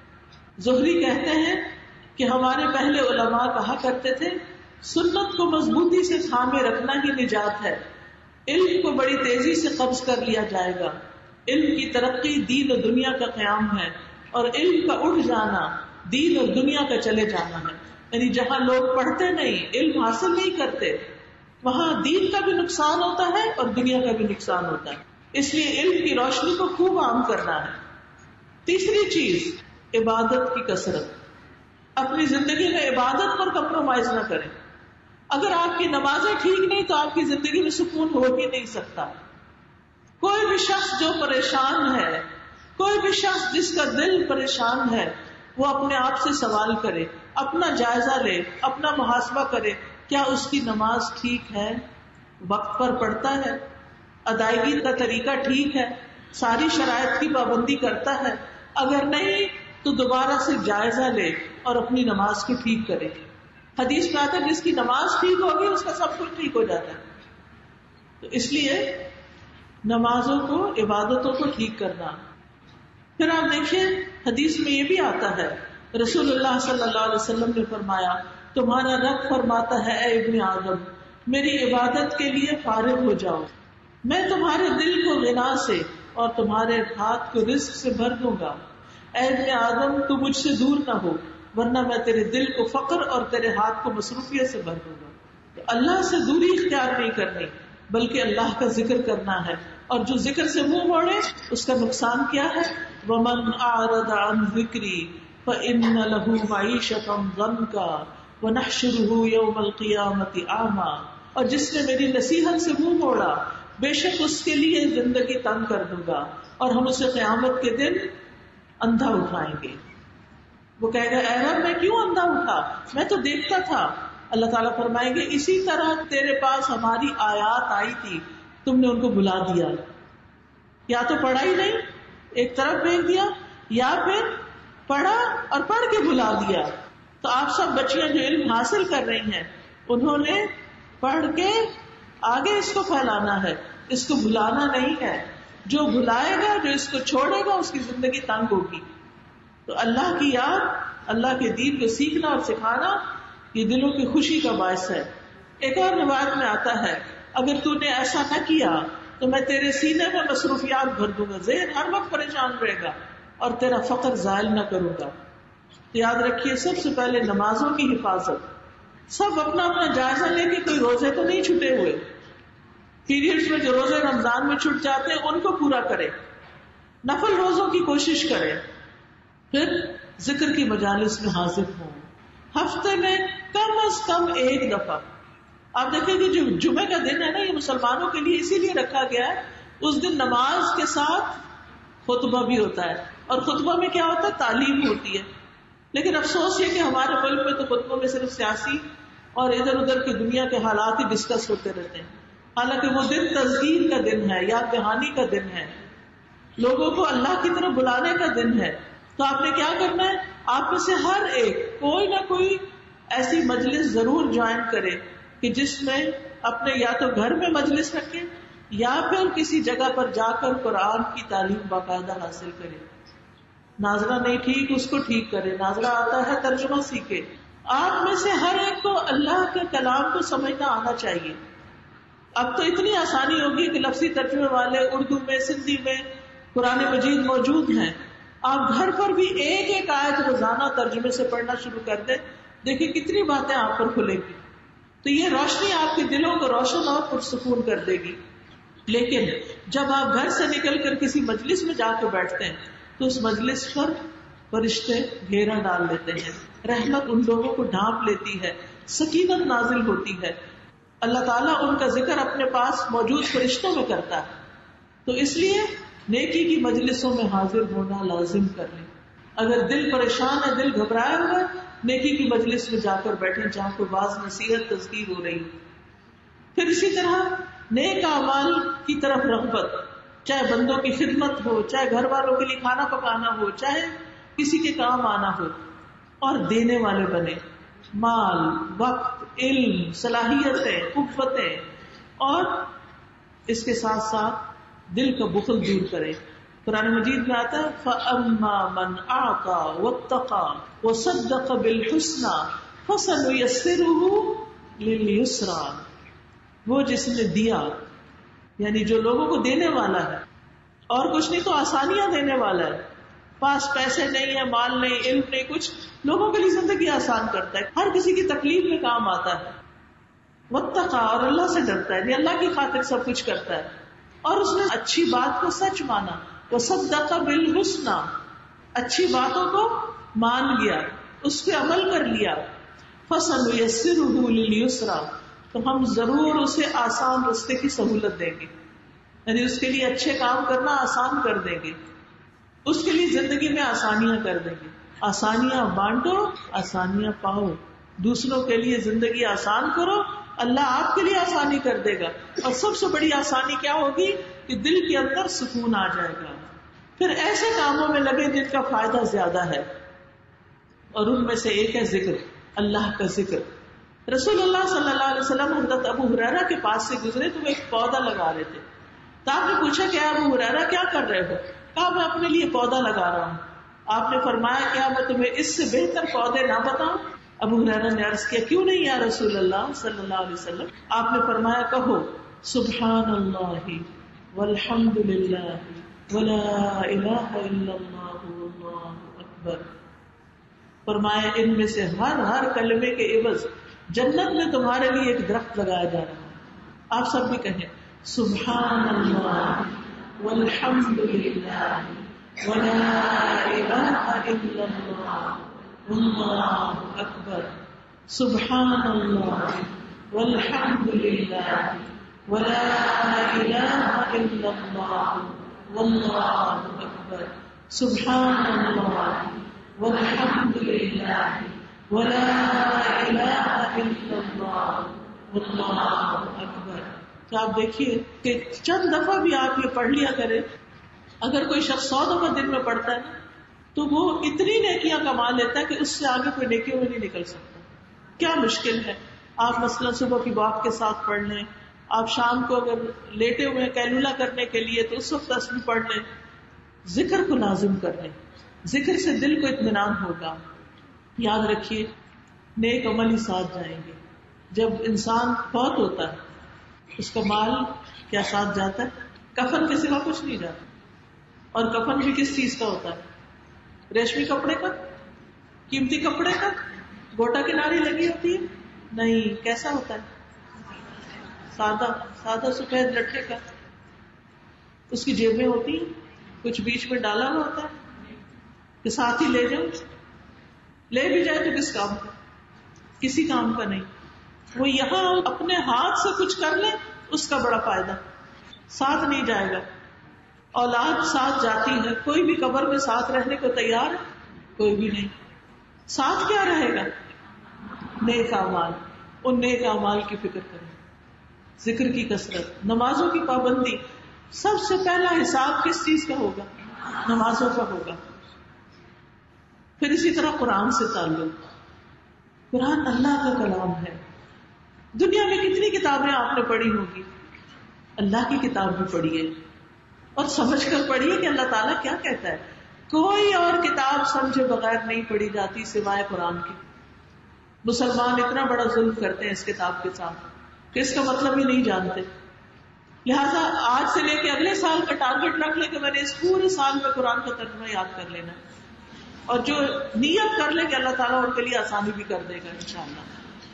زہری کہتے ہیں کہ ہمارے پہلے علماء کہا کرتے تھے سنت کو مضبوطی سے تھامے رکھنا ہی نجات ہے. علم کو بڑی تیزی سے قبض کر لیا جائے گا. علم کی ترقی دین و دنیا کا قیام ہے اور علم کا اٹھ جانا دین اور دنیا کا چلے جانا ہے. یعنی جہاں لوگ پڑھتے نہیں، علم حاصل نہیں کرتے، وہاں دین کا بھی نقصان ہوتا ہے اور دنیا کا بھی نقصان ہوتا ہے. اس لیے علم کی روشنی کو خوب عام کرنا ہے. تیسری چیز عبادت کی کثرت. اپنی زندگی میں عبادت پر کمپرومائز نہ کریں. اگر آپ کی نمازیں ٹھیک نہیں تو آپ کی زندگی میں سکون ہو ہی نہیں سکتا. کوئی بھی شخص جو پریشان ہے، کوئی بھی شخص جس کا دل پریشان ہے، وہ اپنے آپ سے سوال کرے، اپنا جائزہ لے، اپنا محاسبہ کرے. کیا اس کی نماز ٹھیک ہے؟ وقت پر پڑھتا ہے؟ ادائیگی کا طریقہ ٹھیک ہے؟ ساری شرائط کی پابندی کرتا ہے؟ اگر نہیں تو دوبارہ سے جائزہ لے اور اپنی نماز کو ٹھیک کرے. حدیث میں آتا ہے جس کی نماز ٹھیک ہوگی اس کا سب کچھ ٹھیک ہو جاتا ہے. تو اس لیے نمازوں کو، عبادتوں کو ٹھیک کرنا. پھر آپ دیکھیں حدیث میں یہ بھی آتا ہے رسول اللہ صلی اللہ علیہ وسلم نے فرمایا تمہارا رب فرماتا ہے اے ابن آدم میری عبادت کے لیے فارغ ہو جاؤ، میں تمہارے دل کو غنا سے اور تمہارے ہاتھ کو رزق سے بھر دوں گا. اے ابن آدم تو مجھ سے دور نہ ہو ورنہ میں تیرے دل کو فقر اور تیرے ہاتھ کو مصروفیت سے بھر دوں گا. تو اللہ سے دوری اختیار نہیں کرنی بلکہ اللہ کا ذکر کرنا ہے. اور جو ذکر سے منہ موڑے اس کا نقصان کیا ہے؟ وَمَنْ أَعْرَضَ عَنْ ذِكْرِي فَإِنَّ لَهُ مَعِيشَةً ضَنْكًا وَنَحْشُرُهُ يَوْمَ الْقِيَامَةِ أَعْمَىٰ. اور جس نے میری نصیحت سے منہ موڑا بے شک اس کے لیے زندگی تنگ کر دوں گا اور ہم اسے قیامت کے دن اندھا اٹھائیں گے. وہ کہے گا اے رب میں کیوں اندھا اٹھا, میں تو دیکھتا تھا. اللہ تعالیٰ فرمائیں گے اسی طرح تیرے پاس ہماری آیات آئی تھی, تم نے ان کو بھلا دیا, یا تو پڑھا ہی نہیں ایک طرف بھیج دیا, یا پھر پڑھا اور پڑھ کے بھلا دیا. تو آپ سب بچیاں جو علم حاصل کر رہی ہیں انہوں نے پڑھ کے آگے اس کو پھیلانا ہے, اس کو بھلانا نہیں ہے. جو بھلائے گا, جو اس کو چھوڑے گا, اس کی زندگی تنگ ہوگی. تو اللہ کی یاد, اللہ کے دین کو سیکھنا اور سکھانا یہ دلوں کی خوشی کا باعث ہے. ایک اور روایت میں آتا ہے اگر تو نے ایسا نہ کیا تو میں تیرے سینے میں مصروفیات بھر دوں گا, ذہن ہر وقت پریشان رہے گا اور تیرا فقر زائل نہ کروں گا. تو یاد رکھیے سب سے پہلے نمازوں کی حفاظت. سب اپنا اپنا جائزہ لے کے, کوئی روزے تو نہیں چھٹے ہوئے, پیریڈز میں جو روزے رمضان میں چھٹ جاتے ہیں ان کو پورا کرے, نفل روزوں کی کوشش کرے, پھر ذکر کی مجالس میں حاضر ہوں, ہفتے میں کم از کم ایک دفعہ. آپ دیکھیں کہ جو جمعے کا دن ہے نا, یہ مسلمانوں کے لیے اسی لیے رکھا گیا ہے, اس دن نماز کے ساتھ خطبہ بھی ہوتا ہے, اور خطبہ میں کیا ہوتا ہے, تعلیم ہوتی ہے. لیکن افسوس یہ کہ ہمارے ملک میں تو خطبوں میں صرف سیاسی اور ادھر ادھر کی دنیا کے حالات ہی ڈسکس ہوتے رہتے ہیں, حالانکہ وہ دن تذکیر کا دن ہے, یاد دہانی کا دن ہے, لوگوں کو اللہ کی طرف بلانے کا دن ہے. تو آپ نے کیا کرنا ہے, آپ میں سے ہر ایک کوئی نہ کوئی ایسی مجلس ضرور جوائن کرے کہ جس میں اپنے یا تو گھر میں مجلس رکھے یا پھر کسی جگہ پر جا کر قرآن کی تعلیم باقاعدہ حاصل کرے. ناظرہ نہیں ٹھیک, اس کو ٹھیک کرے, ناظرہ آتا ہے ترجمہ سیکھے. آپ میں سے ہر ایک کو اللہ کے کلام کو سمجھنا آنا چاہیے. اب تو اتنی آسانی ہوگی کہ لفظی ترجمے والے اردو میں, سندھی میں قرآن مجید موجود ہیں. آپ گھر پر بھی ایک ایک آیت روزانہ ترجمے سے پڑھنا شروع کر دیں, دیکھیں کتنی باتیں آپ پر کھلیں گی. تو یہ روشنی آپ کے دلوں کو روشن اور پرسکون کر دے گی. لیکن جب آپ گھر سے نکل کر کسی مجلس میں جا کے بیٹھتے ہیں تو اس مجلس پر فرشتے گھیرا ڈال لیتے ہیں, رحمت ان لوگوں کو ڈھانپ لیتی ہے, سکینت نازل ہوتی ہے. اللہ تعالیٰ ان کا ذکر اپنے پاس موجود فرشتوں میں کرتا ہے. تو اس لیے نیکی کی مجلسوں میں حاضر ہونا لازم کر لیں. اگر دل پریشان ہے, دل گھبرایا ہوا ہے, نیکی کی مجلس میں جا کر بیٹھیں جہاں کو بعض نصیحت تذکیر ہو رہی. پھر اسی طرح نیک اعمال کی طرف رغبت, چاہے بندوں کی خدمت ہو, چاہے گھر والوں کے لیے کھانا پکانا ہو, چاہے کسی کے کام آنا ہو, اور دینے والے بنے. مال, وقت, علم, صلاحیتیں, قوتیں, اور اس کے ساتھ ساتھ دل کا بخل دور کرے. قرآن مجید میں آتا ہے فَأَمَّا مَنْ أَعْطَى وَاتَّقَى وَصَدَّقَ بِالْحُسْنَى فَسَنُيَسِّرُهُ لِلْيُسْرَى. وہ جس نے دیا, یعنی جو لوگوں کو دینے والا ہے, اور کچھ نہیں تو آسانیاں دینے والا ہے. پاس پیسے نہیں ہے, مال نہیں, علم نہیں, کچھ لوگوں کے لیے زندگی آسان کرتا ہے, ہر کسی کی تکلیف میں کام آتا ہے. وَاتَّقَى, اور اللہ سے ڈرتا ہے, یعنی اللہ کی خاطر سب کچھ کرتا ہے, اور اس نے اچھی بات کو سچ مانا. وَصَدَّقَ بِالْحُسْنَى, اچھی باتوں کو مان لیا, اس پہ عمل کر لیا. فَسَنُيَسِّرُهُ لِلْيُسْرَى, تو ہم ضرور اسے آسان راستے کی سہولت دیں گے, یعنی اس کے لیے اچھے کام کرنا آسان کر دیں گے, اس کے لیے زندگی میں آسانیاں کر دیں گے. آسانیاں بانٹو, آسانیاں پاؤ, دوسروں کے لیے زندگی آسان کرو, اللہ آپ کے لیے آسانی کر دے گا. اور سب سے بڑی آسانی کیا ہوگی کہ دل کے اندر سکون آ جائے گا. پھر ایسے کاموں میں لگے جن کا فائدہ زیادہ ہے, اور ان میں سے ایک ہے ذکر, اللہ کا ذکر. رسول اللہ صلی اللہ علیہ وسلم حضرت ابو ہریرہ کے پاس سے گزرے تو وہ ایک پودا لگا رہے تھے. تو آپ نے پوچھا کہ ابو ہریرہ کیا کر رہے ہو؟ کہا میں اپنے لیے پودا لگا رہا ہوں. آپ نے فرمایا کیا میں تمہیں اس سے بہتر پودے نہ بتاؤں؟ ابو ہریرہ نے عرض کیا کیوں نہیں یا رسول اللہ صلی اللہ علیہ وسلم. آپ نے فرمایا کہو سبحان اللہ والحمد للہ ولا الہ الا اللہ واللہ اکبر. فرمایا ان میں سے ہر کلمے کے عوض جنت میں تمہارے لیے ایک درخت لگایا جا رہا ہے. آپ سب بھی کہیں سبحان اللہ والحمد للہ ولا الہ الا اللہ واللہ اکبر. سبحان اللہ والحمد للہ ولا الہ الا اللہ واللہ اکبر، سبحان اللہ والحمد للہ ولا الہ الا اللہ واللہ اکبر۔ تو آپ دیکھیے کہ چند دفعہ بھی آپ یہ پڑھ لیا کریں، اگر کوئی شخص 100 دفعہ دن میں پڑھتا ہے نا تو وہ اتنی نیکیاں کما لیتا ہے کہ اس سے آگے کوئی نیکیوں میں نہیں نکل سکتا۔ کیا مشکل ہے، آپ مثلا صبح کی واک کے ساتھ پڑھ لیں، آپ شام کو اگر لیٹے ہوئے کیلولا کرنے کے لیے تو اس وقت تسبیح پڑھ لیں، ذکر کو لازم کر لیں، ذکر سے دل کو اطمینان ہوگا۔ یاد رکھیے نیک عمل ہی ساتھ جائیں گے۔ جب انسان فوت ہوتا ہے اس کا مال کیا ساتھ جاتا ہے؟ کفن کے سوا کچھ نہیں جاتا۔ اور کفن بھی کس چیز کا ہوتا ہے؟ ریشمی کپڑے کا، قیمتی کپڑے کا، گوٹا کناری لگی ہوتی ہے؟ نہیں، کیسا ہوتا ہے؟ سادہ سفید لٹے کا۔ اس کی جیبیں ہوتی ہیں، کچھ بیچ میں ڈالا ہوا ہوتا ہے کہ ساتھ ہی لے جاؤ، لے بھی جائے تو کس کام کا؟ کسی کام کا نہیں۔ وہ یہاں اپنے ہاتھ سے کچھ کر لے اس کا بڑا فائدہ، ساتھ نہیں جائے گا۔ اولاد ساتھ جاتی ہے، کوئی بھی قبر میں ساتھ رہنے کو تیار ہے؟ کوئی بھی نہیں۔ ساتھ کیا رہے گا؟ نیک اعمال۔ ان نیک اعمال کی فکر کریں، ذکر کی کثرت، نمازوں کی پابندی۔ سب سے پہلا حساب کس چیز کا ہوگا؟ نمازوں کا ہوگا۔ پھر اسی طرح قرآن سے تعلق۔ قرآن اللہ کا کلام ہے۔ دنیا میں کتنی کتابیں آپ نے پڑھی ہوگی، اللہ کی کتاب بھی پڑھیے اور سمجھ کر پڑھیے کہ اللہ تعالیٰ کیا کہتا ہے۔ کوئی اور کتاب سمجھے بغیر نہیں پڑھی جاتی سوائے قرآن کی۔ مسلمان اتنا بڑا ظلم کرتے ہیں اس کتاب کے ساتھ کہ اس کا مطلب ہی نہیں جانتے۔ لہٰذا آج سے لے کے اگلے سال کا ٹارگٹ رکھ لے کہ میں نے اس پورے سال میں قرآن کا ترجمہ یاد کر لینا، اور جو نیت کر لے کہ اللہ تعالیٰ ان کے لیے آسانی بھی کر دے گا انشاءاللہ۔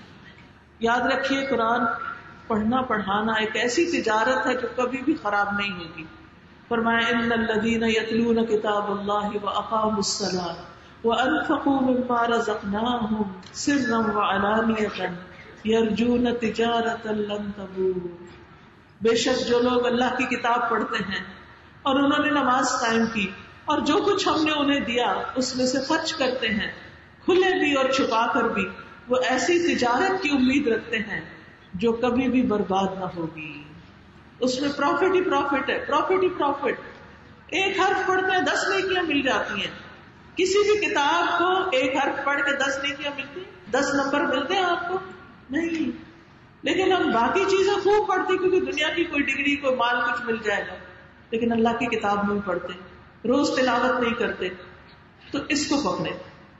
یاد رکھیے قرآن پڑھنا پڑھانا ایک ایسی تجارت ہے جو کبھی بھی خراب نہیں ہوگی۔ فرمایا ان الذین یتلون کتاب اللہ واقاموا الصلاۃ وانفقوا مما رزقناہم سرا وعلانیۃ یرجون تجارۃ لن تبور۔ بے شک جو لوگ اللہ کی کتاب پڑھتے ہیں اور انہوں نے نماز قائم کی اور جو کچھ ہم نے انہیں دیا اس میں سے خرچ کرتے ہیں، کھلے بھی اور چھپا کر بھی، وہ ایسی تجارت کی امید رکھتے ہیں جو کبھی بھی برباد نہ ہوگی۔ اس میں پروفٹ ہی پروفٹ ہے، پروفٹ ہی پروفٹ۔ ایک حرف پڑھتے ہیں 10 نیکیاں مل جاتی ہیں۔ کسی بھی کتاب کو ایک حرف پڑھ کے 10 نیکیاں ملتی ہیں؟ 10 نمبر ملتے ہیں آپ کو؟ نہیں۔ لیکن ہم باقی چیزیں خوب پڑھتے کیونکہ دنیا کی کوئی ڈگری کوئی مال کچھ مل جائے گا، لیکن اللہ کی کتاب نہیں پڑھتے، روز تلاوت نہیں کرتے۔ تو اس کو پکڑے۔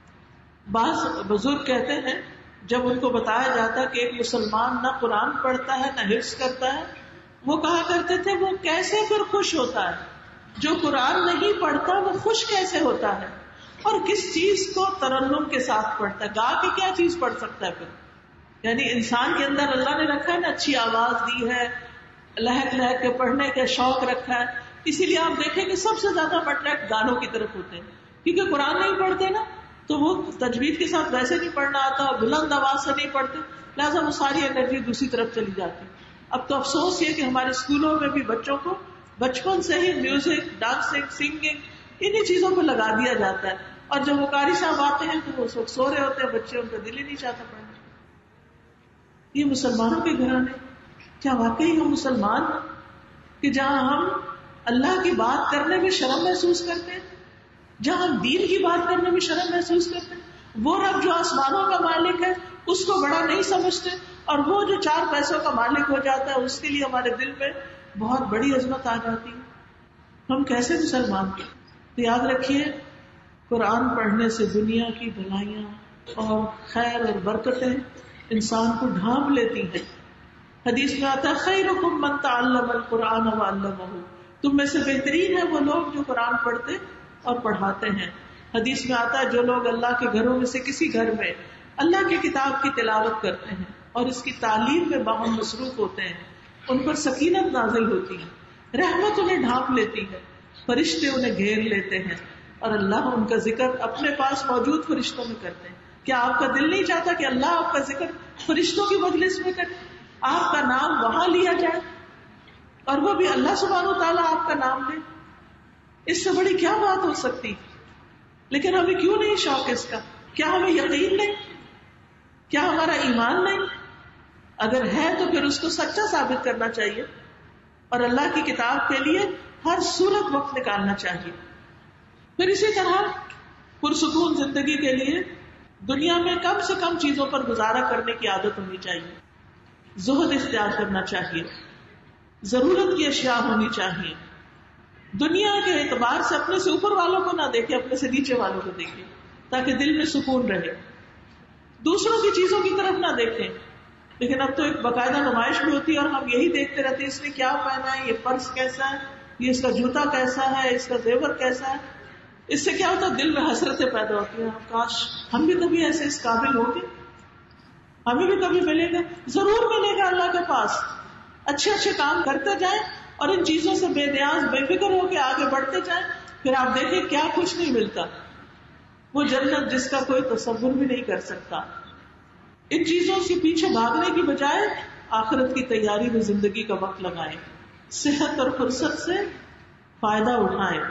بعض بزرگ کہتے ہیں جب ان کو بتایا جاتا کہ ایک مسلمان نہ قرآن پڑھتا ہے نہ حفظ کرتا ہے، وہ کہا کرتے تھے وہ کیسے پھر خوش ہوتا ہے؟ جو قرآن نہیں پڑھتا وہ خوش کیسے ہوتا ہے؟ اور کس چیز کو ترنم کے ساتھ پڑھتا ہے؟ گا کے کیا چیز پڑھ سکتا ہے پھر؟ یعنی انسان کے اندر اللہ نے رکھا ہے نا، اچھی آواز دی ہے، لہک لہک کے پڑھنے کا شوق رکھا ہے، اسی لیے آپ دیکھیں کہ سب سے زیادہ اٹریکٹ گانوں کی طرف ہوتے ہیں، کیونکہ قرآن نہیں پڑھتے نا تو وہ تجوید کے ساتھ ویسے نہیں پڑھنا آتا، بلند آواز سے نہیں پڑھتے، لہٰذا وہ ساری انرجی دوسری طرف چلی جاتی۔ اب تو افسوس یہ کہ ہمارے اسکولوں میں بھی بچوں کو بچپن سے ہی میوزک، ڈانسنگ، سنگنگ انہی چیزوں کو لگا دیا جاتا ہے، اور جب وہ قاری صاحب آتے ہیں تو وہ سو رہے ہوتے ہیں بچے، ان کا دل ہی نہیں چاہتا پڑھنے۔ یہ مسلمانوں کے گھرانے، کیا واقعی ہم مسلمان ہیں کہ جہاں ہم اللہ کی بات کرنے میں شرم محسوس کرتے ہیں، جہاں ہم دین کی بات کرنے میں شرم محسوس کرتے ہیں؟ وہ رب جو آسمانوں کا مالک ہے اس کو بڑا نہیں سمجھتے، اور وہ جو 4 پیسوں کا مالک ہو جاتا ہے اس کے لیے ہمارے دل میں بہت بڑی عظمت آ جاتی ہے۔ ہم کیسے مسلمان ہیں؟ تو یاد رکھیے قرآن پڑھنے سے دنیا کی بھلائیاں اور خیر اور برکتیں انسان کو ڈھانپ لیتی ہیں۔ حدیث میں آتا ہے خیرکم من تعلم القرآن وعلمہ، تم میں سے بہترین ہے وہ لوگ جو قرآن پڑھتے اور پڑھاتے ہیں۔ حدیث میں آتا ہے جو لوگ اللہ کے گھروں میں سے کسی گھر میں اللہ کی کتاب کی تلاوت کرتے ہیں اور اس کی تعلیم میں باہم مصروف ہوتے ہیں، ان پر سکینت نازل ہوتی ہے، رحمت انہیں ڈھانپ لیتی ہے، فرشتے انہیں گھیر لیتے ہیں، اور اللہ ان کا ذکر اپنے پاس موجود فرشتوں میں کرتے ہیں۔ کیا آپ کا دل نہیں چاہتا کہ اللہ آپ کا ذکر فرشتوں کی مجلس میں کرے، آپ کا نام وہاں لیا جائے، اور وہ بھی اللہ سبحانہ و تعالیٰ آپ کا نام لے؟ اس سے بڑی کیا بات ہو سکتی؟ لیکن ہمیں کیوں نہیں شوق اس کا؟ کیا ہمیں یقین نہیں؟ کیا ہمارا ایمان نہیں؟ اگر ہے تو پھر اس کو سچا ثابت کرنا چاہیے اور اللہ کی کتاب کے لیے ہر صورت وقت نکالنا چاہیے. پھر اسی طرح پرسکون زندگی کے لیے دنیا میں کم سے کم چیزوں پر گزارا کرنے کی عادت ہونی چاہیے. زہد اختیار کرنا چاہیے. ضرورت کی اشیاء ہونی چاہیے. دنیا کے اعتبار سے اپنے سے اوپر والوں کو نہ دیکھے، اپنے سے نیچے والوں کو دیکھے تاکہ دل میں سکون رہے. دوسروں کی چیزوں کی طرف نہ دیکھیں. لیکن اب تو ایک باقاعدہ نمائش بھی ہوتی ہے اور ہم یہی دیکھتے رہتے ہیں اس نے کیا پہنا ہے، یہ پرس کیسا ہے، یہ اس کا جوتا کیسا ہے، اس کا زیور کیسا ہے. اس سے کیا ہوتا ہے؟ دل میں حسرتیں پیدا ہوتی ہیں. کاش ہم بھی کبھی ایسے اس قابل ہوں گے، ہمیں بھی کبھی ملے گا. ضرور ملے گا اللہ کے پاس. اچھے اچھے کام کرتے جائیں اور ان چیزوں سے بے نیاز بے فکر ہو کے آگے بڑھتے جائیں. پھر آپ دیکھیں کیا کچھ نہیں ملتا. وہ جنت جس کا کوئی تصور بھی نہیں کر سکتا. ان چیزوں کے پیچھے بھاگنے کی بجائے آخرت کی تیاری میں زندگی کا وقت لگائیں. صحت اور فرصت سے فائدہ اٹھائیں.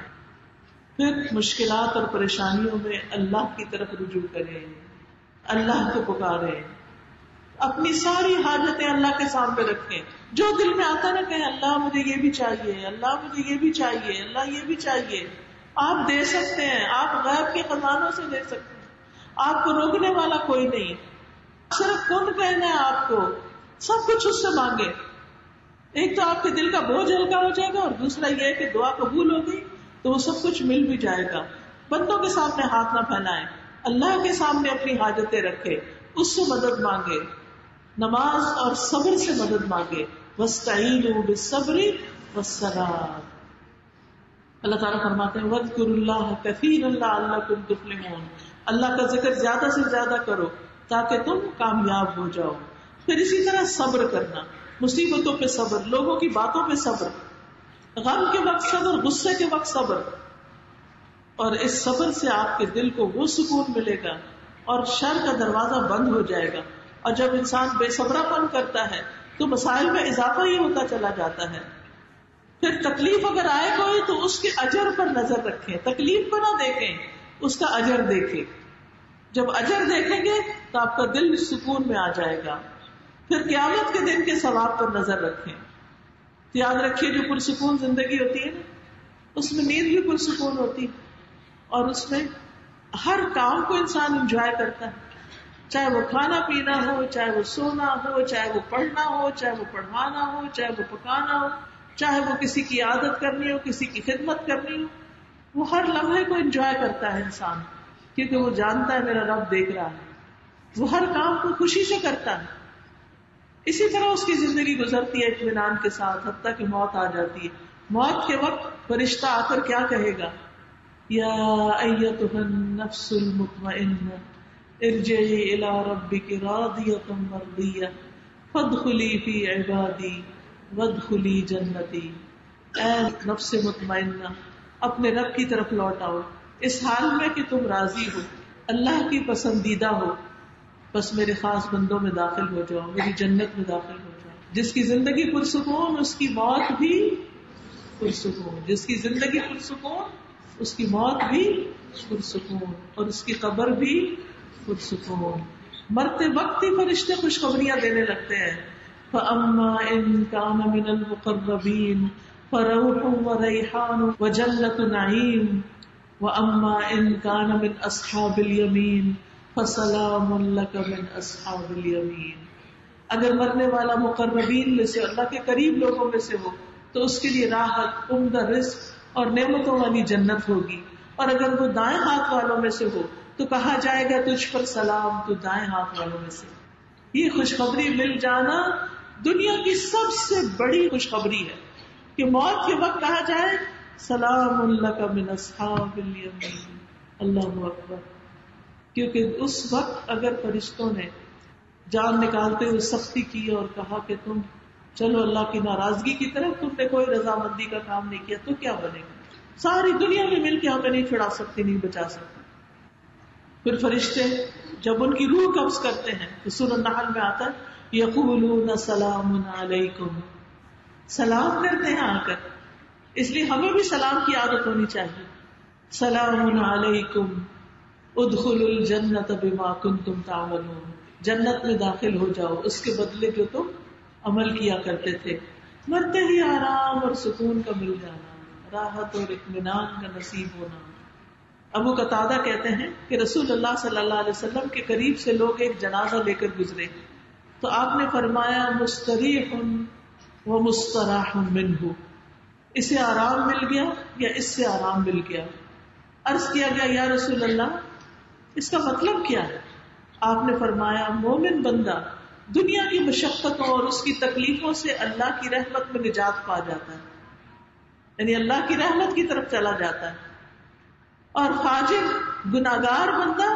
پھر مشکلات اور پریشانیوں میں اللہ کی طرف رجوع کریں، اللہ کو پکاریں. اپنی ساری حاجتیں اللہ کے سامنے رکھیں. جو دل میں آتا نہ کہیں اللہ مجھے یہ بھی چاہیے، اللہ مجھے یہ بھی چاہیے، اللہ یہ بھی چاہیے. آپ دے سکتے ہیں، آپ غیب کے خزانوں سے دے سکتے ہیں. آپ کو روکنے والا کوئی نہیں. صرف کن کہنا ہے آپ کو، سب کچھ اس سے مانگے. ایک تو آپ کے دل کا بوجھ ہلکا ہو جائے گا اور دوسرا یہ کہ دعا قبول ہوگی تو وہ سب کچھ مل بھی جائے گا. بندوں کے سامنے ہاتھ نہ پھیلائیں، اللہ کے سامنے اپنی حاجتیں رکھے، اس سے مدد مانگے. نماز اور صبر سے مدد مانگے. وَاسْتَعِينُوا بِالصَّبْرِ وَالصَّلَاةِ. اللہ تعالیٰ فرماتے ہیں وَاذْكُرُوا اللَّهَ كَثِيرًا لَعَلَّكُمْ تُفْلِحُونَ. اللہ کا ذکر زیادہ سے زیادہ کرو تاکہ تم کامیاب ہو جاؤ. پھر اسی طرح صبر کرنا، مصیبتوں پہ صبر، لوگوں کی باتوں پہ صبر، غم کے وقت صبر، غصے کے وقت صبر. اور اس صبر سے آپ کے دل کو وہ سکون ملے گا اور شر کا دروازہ بند ہو جائے گا. اور جب انسان بے صبرا پن کرتا ہے تو مسائل میں اضافہ ہی ہوتا چلا جاتا ہے. پھر تکلیف اگر آئے کوئی تو اس کے اجر پر نظر رکھیں، تکلیف کو نہ دیکھیں، اس کا اجر دیکھیں. جب اجر دیکھیں گے تو آپ کا دل سکون میں آ جائے گا. پھر قیامت کے دن کے ثواب پر نظر رکھیں. یاد رکھیے جو پرسکون زندگی ہوتی ہے نا، اس میں نیند بھی پرسکون ہوتی ہے اور اس میں ہر کام کو انسان انجوائے کرتا ہے. چاہے وہ کھانا پینا ہو، چاہے وہ سونا ہو، چاہے وہ پڑھنا ہو، چاہے وہ پڑھوانا ہو، چاہے وہ پکانا ہو، چاہے وہ کسی کی عادت کرنی ہو، کسی کی خدمت کرنی ہو. وہ ہر لمحے کو انجوائے کرتا ہے انسان، کیونکہ وہ جانتا ہے میرا رب دیکھ رہا ہے. وہ ہر کام کو خوشی سے کرتا ہے. اسی طرح اس کی زندگی گزرتی ہے اطمینان کے ساتھ، حتیٰ کہ موت آ جاتی ہے. موت کے وقت فرشتہ آ کر کیا کہے گا؟ یا ایتھا النفس المطمئنہ ارجعی الی ربک راضیۃ مرضیہ فادخلی فی عبادی وادخلی جنتی. اے نفس مطمئنہ، اپنے رب کی طرف لوٹ آؤ اس حال میں کہ تم راضی ہو، اللہ کی پسندیدہ ہو. بس میرے خاص بندوں میں داخل ہو جاؤ، میری جنت میں داخل ہو جاؤ. جس کی زندگی پرسکون اس کی موت بھی پرسکون، جس کی زندگی پرسکون اس کی موت بھی پرسکون اور اس کی قبر بھی پرسکون. مرتے وقت ہی فرشتے خوشخبریاں دینے لگتے ہیں. فَأَمَّا إِن كَانَ مِنَ الْمُقَرَّبِينَ فَرَوْحٌ وَرَيْحَانٌ وَجَنَّةُ نَعِيمٍ وَأَمَّا إِن كَانَ مِنْ أَصْحَابِ الْيَمِينِ فَسَلَامٌ لَكَ مِنْ أَصْحَابِ الْيَمِينِ. اگر مرنے والا مقربین میں سے اللہ کے قریب لوگوں میں سے ہو تو اس کے لیے راحت، عمدہ رزق اور نعمتوں والی جنت ہوگی. اور اگر وہ دائیں ہاتھ والوں میں سے ہو تو کہا جائے گا تجھ پر سلام، تو دائیں ہاتھ والوں میں سے. یہ خوشخبری مل جانا دنیا کی سب سے بڑی خوشخبری ہے کہ موت کے وقت کہا جائے سلام لک من اصحاب الیمین. اللہ اکبر. کیونکہ اس وقت اگر فرشتوں نے جان نکالتے ہوئے سختی کی اور کہا کہ تم چلو اللہ کی ناراضگی کی طرف، تم نے کوئی رضامندی کا کام نہیں کیا، تو کیا بنے گا؟ ساری دنیا میں مل کے ہمیں نہیں چھڑا سکتی، نہیں بچا سکتی. پھر فرشتے جب ان کی روح قبض کرتے ہیں تو سورۃ النحل میں آتا ہے یقولون سلام علیکم، سلام کرتے ہیں آ کر. اس لیے ہمیں بھی سلام کی عادت ہونی چاہیے. سلام علیکم ادخلوا الجنۃ بما کنتم تعملون. جنت میں داخل ہو جاؤ اس کے بدلے جو تم عمل کیا کرتے تھے. مرتے ہی آرام اور سکون کا مل جانا، راحت اور اطمینان کا نصیب ہونا. ابو قتادہ کہتے ہیں کہ رسول اللہ صلی اللہ علیہ وسلم کے قریب سے لوگ ایک جنازہ لے کر گزرے تو آپ نے فرمایا مستریح و مستراح منہ، اسے آرام مل گیا یا اس سے آرام مل گیا. عرض کیا گیا یا رسول اللہ اس کا مطلب کیا ہے؟ آپ نے فرمایا مومن بندہ دنیا کی مشقتوں اور اس کی تکلیفوں سے اللہ کی رحمت میں نجات پا جاتا ہے، یعنی اللہ کی رحمت کی طرف چلا جاتا ہے. اور فاجر گناہگار بندہ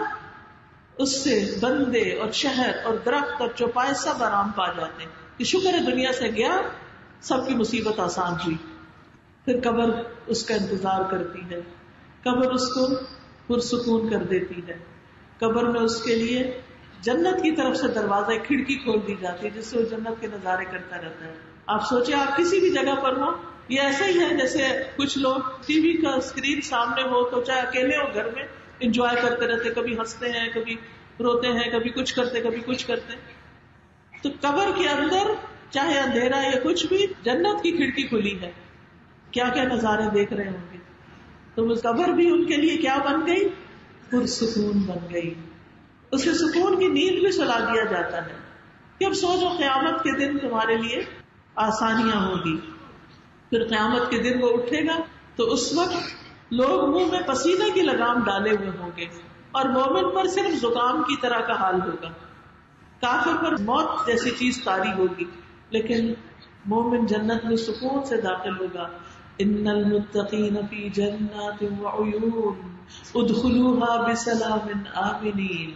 اس سے بندے اور شہر اور درخت اور چوپائے سب آرام پا جاتے ہیں کہ شکر ہے دنیا سے گیا، سب کی مصیبت آسان ہوئی. پھر قبر اس کا انتظار کرتی ہے، قبر اس کو پرسکون کر دیتی ہے. قبر میں اس کے لیے جنت کی طرف سے دروازہ کھڑکی کھول دی جاتی ہے جس سے وہ جنت کے نظارے کرتا رہتا ہے. آپ سوچیں آپ کسی بھی جگہ پر ہو، یہ ایسا ہی ہے جیسے کچھ لوگ ٹی وی کا اسکرین سامنے ہو تو چاہے اکیلے ہو گھر میں انجوائے کرتے رہتے، کبھی ہنستے ہیں کبھی روتے ہیں، کبھی کچھ کرتے کبھی کچھ کرتے. تو قبر کے اندر چاہے اندھیرا یا کچھ بھی، جنت کی کھڑکی کھلی ہے، کیا کیا نظارے دیکھ رہے ہوں گے. تو وہ قبر بھی ان کے لیے کیا بن گئی؟ پرسکون بن گئی. اسے سکون کی نیند بھی سلا دیا جاتا ہے کہ اب سو جو قیامت کے دن تمہارے لیے آسانیاں ہوگی. پھر قیامت کے دن وہ اٹھے گا تو اس وقت لوگ منہ میں پسینے کی لگام ڈالے ہوئے ہوں گے اور مومن پر صرف زکام کی طرح کا حال ہوگا. کافر پر موت جیسی چیز طاری ہوگی، لیکن مومن جنت میں سکون سے داخل ہوگا. ان المتقین فی جنات وعیون ادخلوها بسلام آمنین.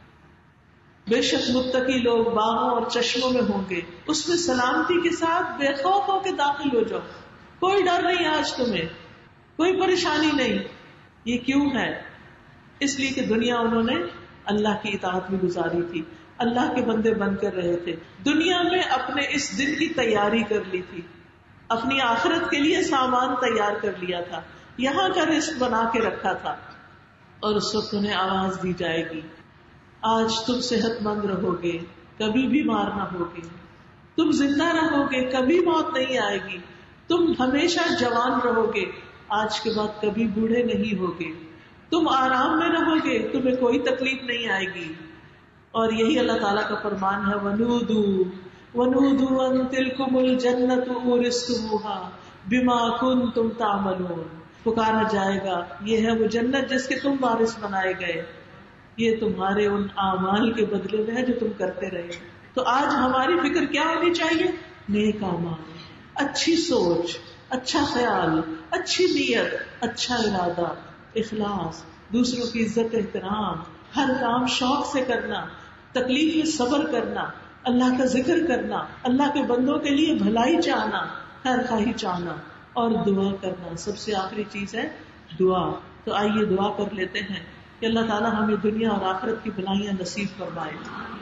بے شک متقی لوگ باغوں اور چشموں میں ہوں گے، اس میں سلامتی کے ساتھ بے خوف ہو کے داخل ہو جاؤ. کوئی ڈر نہیں آج تمہیں، کوئی پریشانی نہیں. یہ کیوں ہے؟ اس لیے کہ دنیا انہوں نے اللہ کی اطاعت میں گزاری تھی، اللہ کے بندے بن کر رہے تھے، دنیا میں اپنے اس دن کی تیاری کر لی تھی، اپنی آخرت کے لیے سامان تیار کر لیا تھا، یہاں کا رزق بنا کے رکھا تھا. اور اس وقت انہیں آواز دی جائے گی آج تم صحت مند رہو گے، کبھی بیمار نہ ہوگے، تم زندہ رہو گے، کبھی موت نہیں آئے گی، تم ہمیشہ جوان رہو گے، آج کے بعد کبھی بوڑھے نہیں ہوگے، تم آرام میں رہو گے، تمہیں کوئی تکلیف نہیں آئے گی. اور یہی اللہ تعالیٰ کا فرمان ہے وَنُودُوا أَن تِلْكُمُ الْجَنَّةُ أُورِثْتُمُوهَا بِمَا كُنتُمْ تَعْمَلُونَ. پکارا جائے گا یہ ہے وہ جنت جس کے تم وارث بنائے گئے، یہ تمہارے ان اعمال کے بدلے میں ہے جو تم کرتے رہے. تو آج ہماری فکر کیا ہونی چاہیے؟ نیک اعمال، اچھی سوچ، اچھا خیال، اچھی نیت، اچھا ارادہ، اخلاص، دوسروں کی عزت احترام، ہر کام شوق سے کرنا، تکلیف میں صبر کرنا، اللہ کا ذکر کرنا، اللہ کے بندوں کے لیے بھلائی چاہنا، خیر خواہی چاہنا اور دعا کرنا. سب سے آخری چیز ہے دعا. تو آئیے دعا کر لیتے ہیں کہ اللہ تعالیٰ ہمیں دنیا اور آخرت کی بھلائیاں نصیب فرمائے.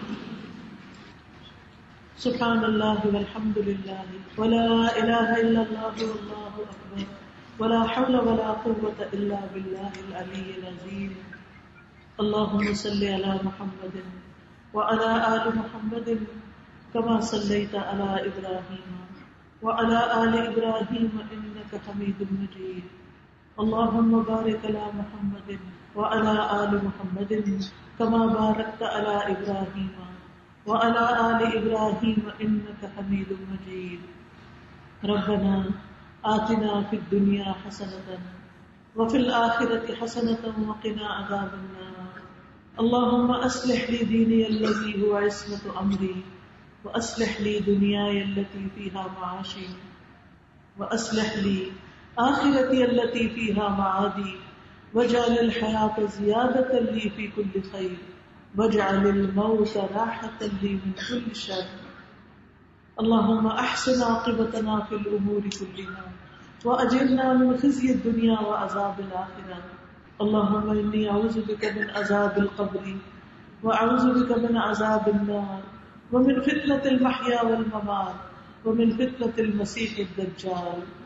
سبحان اللہ والحمد للہ ولا الہ الا اللہ واللہ اکبر ولا حول ولا قوة الا باللہ العلی العظیم. اللہم صل علی محمد وعلى آل محمد كما صليت على إبراهيم وعلى آل إبراهيم إنك حميد مجيد. اللهم بارك على محمد وعلى آل محمد كما باركت على إبراهيم وعلى آل إبراهيم إنك حميد مجيد. ربنا آتنا في الدنيا حسنة وفي الآخرة حسنة وقنا عذاب النار. اللهم أصلح لي ديني الذي هو عصمة أمري وأصلح لي دنياي التي فيها معاشي وأصلح لي آخرتي التي فيها معادي واجعل الحياة زيادة لي في كل خير واجعل الموت راحة لي من كل شر. اللهم أحسن عاقبتنا في الأمور كلها وأجرنا من خزي الدنيا وعذاب الآخرة. اللهم إني أعوذ بك من عذاب القبر وأعوذ بك من عذاب النار ومن فتنة المحيا والممات ومن فتنة المسيح الدجال.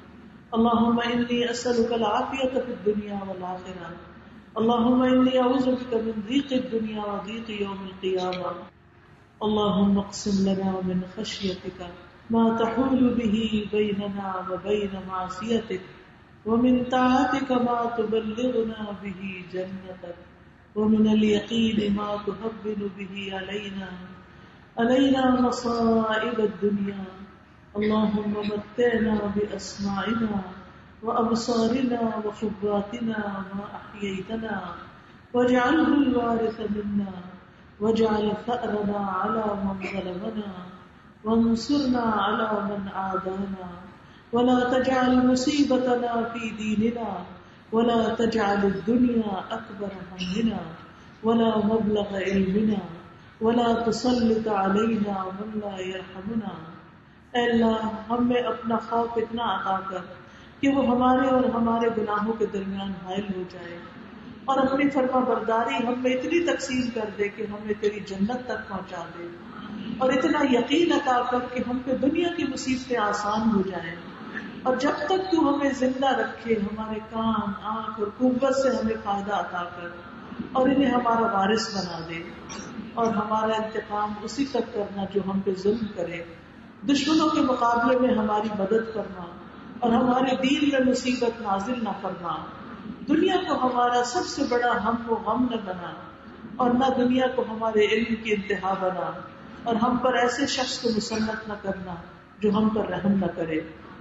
اللهم إني أسألك العافية في الدنيا والآخرة. اللهم إني أعوذ بك من ضيق الدنيا وضيق يوم القيامة. اللهم اقسم لنا من خشيتك ما تحول به بيننا وبين معصيتك، ومن طاعتك ما تبلغنا به جنتك، ومن اليقين ما تهون به علينا مصائب الدنيا. اللهم متعنا بأسماعنا وأبصارنا وقواتنا ما أحييتنا، واجعله الوارث منا، واجعل ثأرنا على من ظلمنا، وانصرنا على من عادانا، ولا تجعل مصيبتنا في ديننا، ولا تجعل الدنيا أكبر همنا ولا مبلغ علمنا، ولا تسلط علينا من لا يرحمنا. اے اللہ ہم میں اپنا خوف اتنا عطا کر کہ وہ ہمارے اور ہمارے گناہوں کے درمیان حائل ہو جائے، اور اپنی فرما برداری ہم میں اتنی تقسیم کر دے کہ ہمیں تیری جنت تک پہنچا دے، اور اتنا یقین عطا کر کہ ہم پہ دنیا کی مصیبتیں آسان ہو جائیں، اور جب تک تو ہمیں زندہ رکھے ہمارے کان، آنکھ اور قوت سے ہمیں فائدہ عطا کر، اور انہیں ہمارا وارث بنا دے، اور ہمارا انتقام اسی تک کرنا جو ہم پہ ظلم کرے، دشمنوں کے مقابلے میں ہماری مدد کرنا، اور ہمارے دین میں مصیبت نازل نہ کرنا، دنیا کو ہمارا سب سے بڑا ہم و غم نہ بنا، اور نہ دنیا کو ہمارے علم کی انتہا بنا، اور ہم پر ایسے شخص کو مسلط نہ کرنا جو ہم پر رحم نہ کرے۔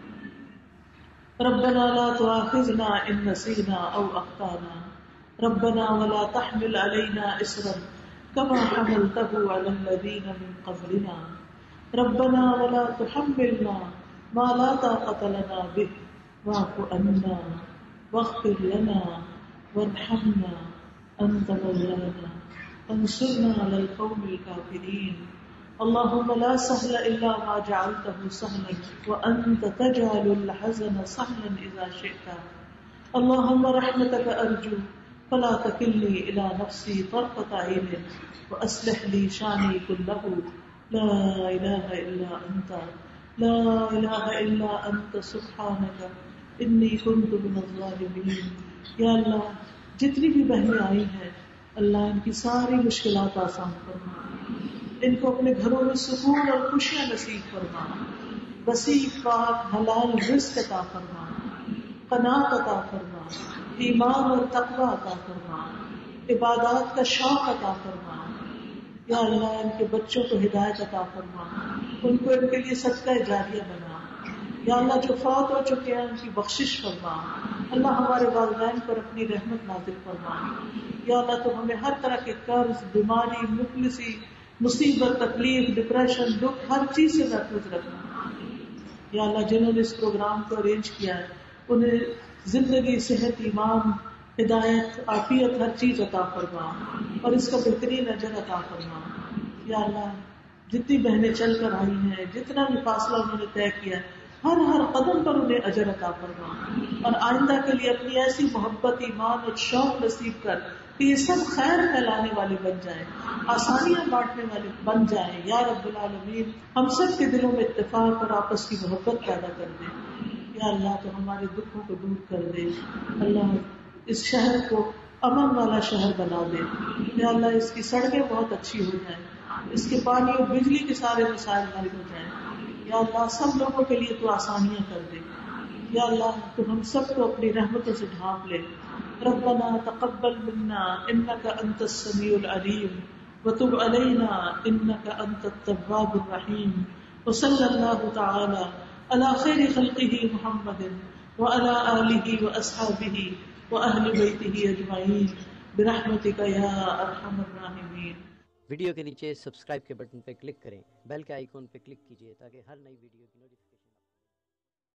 ربنا لا تؤاخذنا ان نسينا او اخطانا، ربنا ولا تحمل علينا اصرا كما حملته على الذين من قبلنا، ربنا ولا تحملنا ما لا طاقة لنا به، واعف عنا واغفر لنا وارحمنا انت مولانا فانصرنا على القوم الكافرين۔ اللهم لا سهل الا ما جعلته سهلا وانت تجعل الحزن سهلا اذا شئت۔ اللهم رحمتك ارجو فلا تكلني الى نفسي طرفة عين واصلح لي شاني كله، لا اله الا انت، لا الہ الا انت سبحانک انی کنت من الظالمین۔ یا اللہ جتنی بھی بہنیں آئی ہیں اللہ ان کی ساری مشکلات آسان فرما، ان کو اپنے گھروں میں سکون اور خوشیاں نصیب فرما، وسیع پاک حلال رزق عطا فرما، قناعت عطا فرما، ایمان اور تقوی عطا فرما، عبادات کا شوق عطا فرما۔ یا اللہ ان کے بچوں کو ہدایت عطا فرما، ان کو ان کے لیے صدقہ جاریہ بنا۔ یا اللہ جو فوت ہو چکے ہیں ان کی بخشش فرما، اللہ ہمارے والدین پر اپنی رحمت نازل فرما۔ یا اللہ تو ہمیں ہر طرح کے قرض، بیماری، مفلسی، مصیبت، تکلیف، ڈپریشن، دکھ ہر چیز سے محفوظ رکھنا۔ یا اللہ جنہوں نے اس پروگرام کو ارینج کیا ہے انہیں زندگی، صحت، ایمان، ہدایت، عافیت ہر چیز عطا فرما، اور اس کا بہترین اجر عطا فرما۔ یا اللہ جتنی بہنیں چل کر آئی ہیں، جتنا بھی فاصلہ انہوں نے طے کیا ہے، ہر قدم پر انہیں اجر عطا فرما، اور آئندہ کے لیے اپنی ایسی محبت، ایمان اور شوق نصیب کر کہ یہ سب خیر پھیلانے والے بن جائیں، آسانیاں بانٹنے والے بن جائیں۔ یا رب العالمین ہم سب کے دلوں میں اتفاق اور آپس کی محبت پیدا کر دے۔ یا اللہ تو ہمارے دکھوں کو دور کر دے، اللہ اس شہر کو امن والا شہر بنا دے۔ یا اللہ اس کی سڑکیں بہت اچھی ہو جائیں، اس کے پانی اور بجلی کے سارے مسائل حل ہو جائیں۔ یا اللہ سب لوگوں کے لیے تو آسانیاں کر دے۔ یا اللہ تو ہم سب کو اپنی رحمتوں سے ڈھانپ لے۔ ربنا تقبل منا انك انت السميع العليم وتب علينا انك انت التواب الرحيم، وصلى الله تعالى على خير خلقه محمد وعلى آله واصحابه واهل بيته اجمعين برحمتك يا ارحم الراحمين۔ ویڈیو کے نیچے سبسکرائب کے بٹن پہ کلک کریں، بیل کے آئیکن پہ کلک کیجیے تاکہ ہر نئی ویڈیو کی نوٹیفیکیشن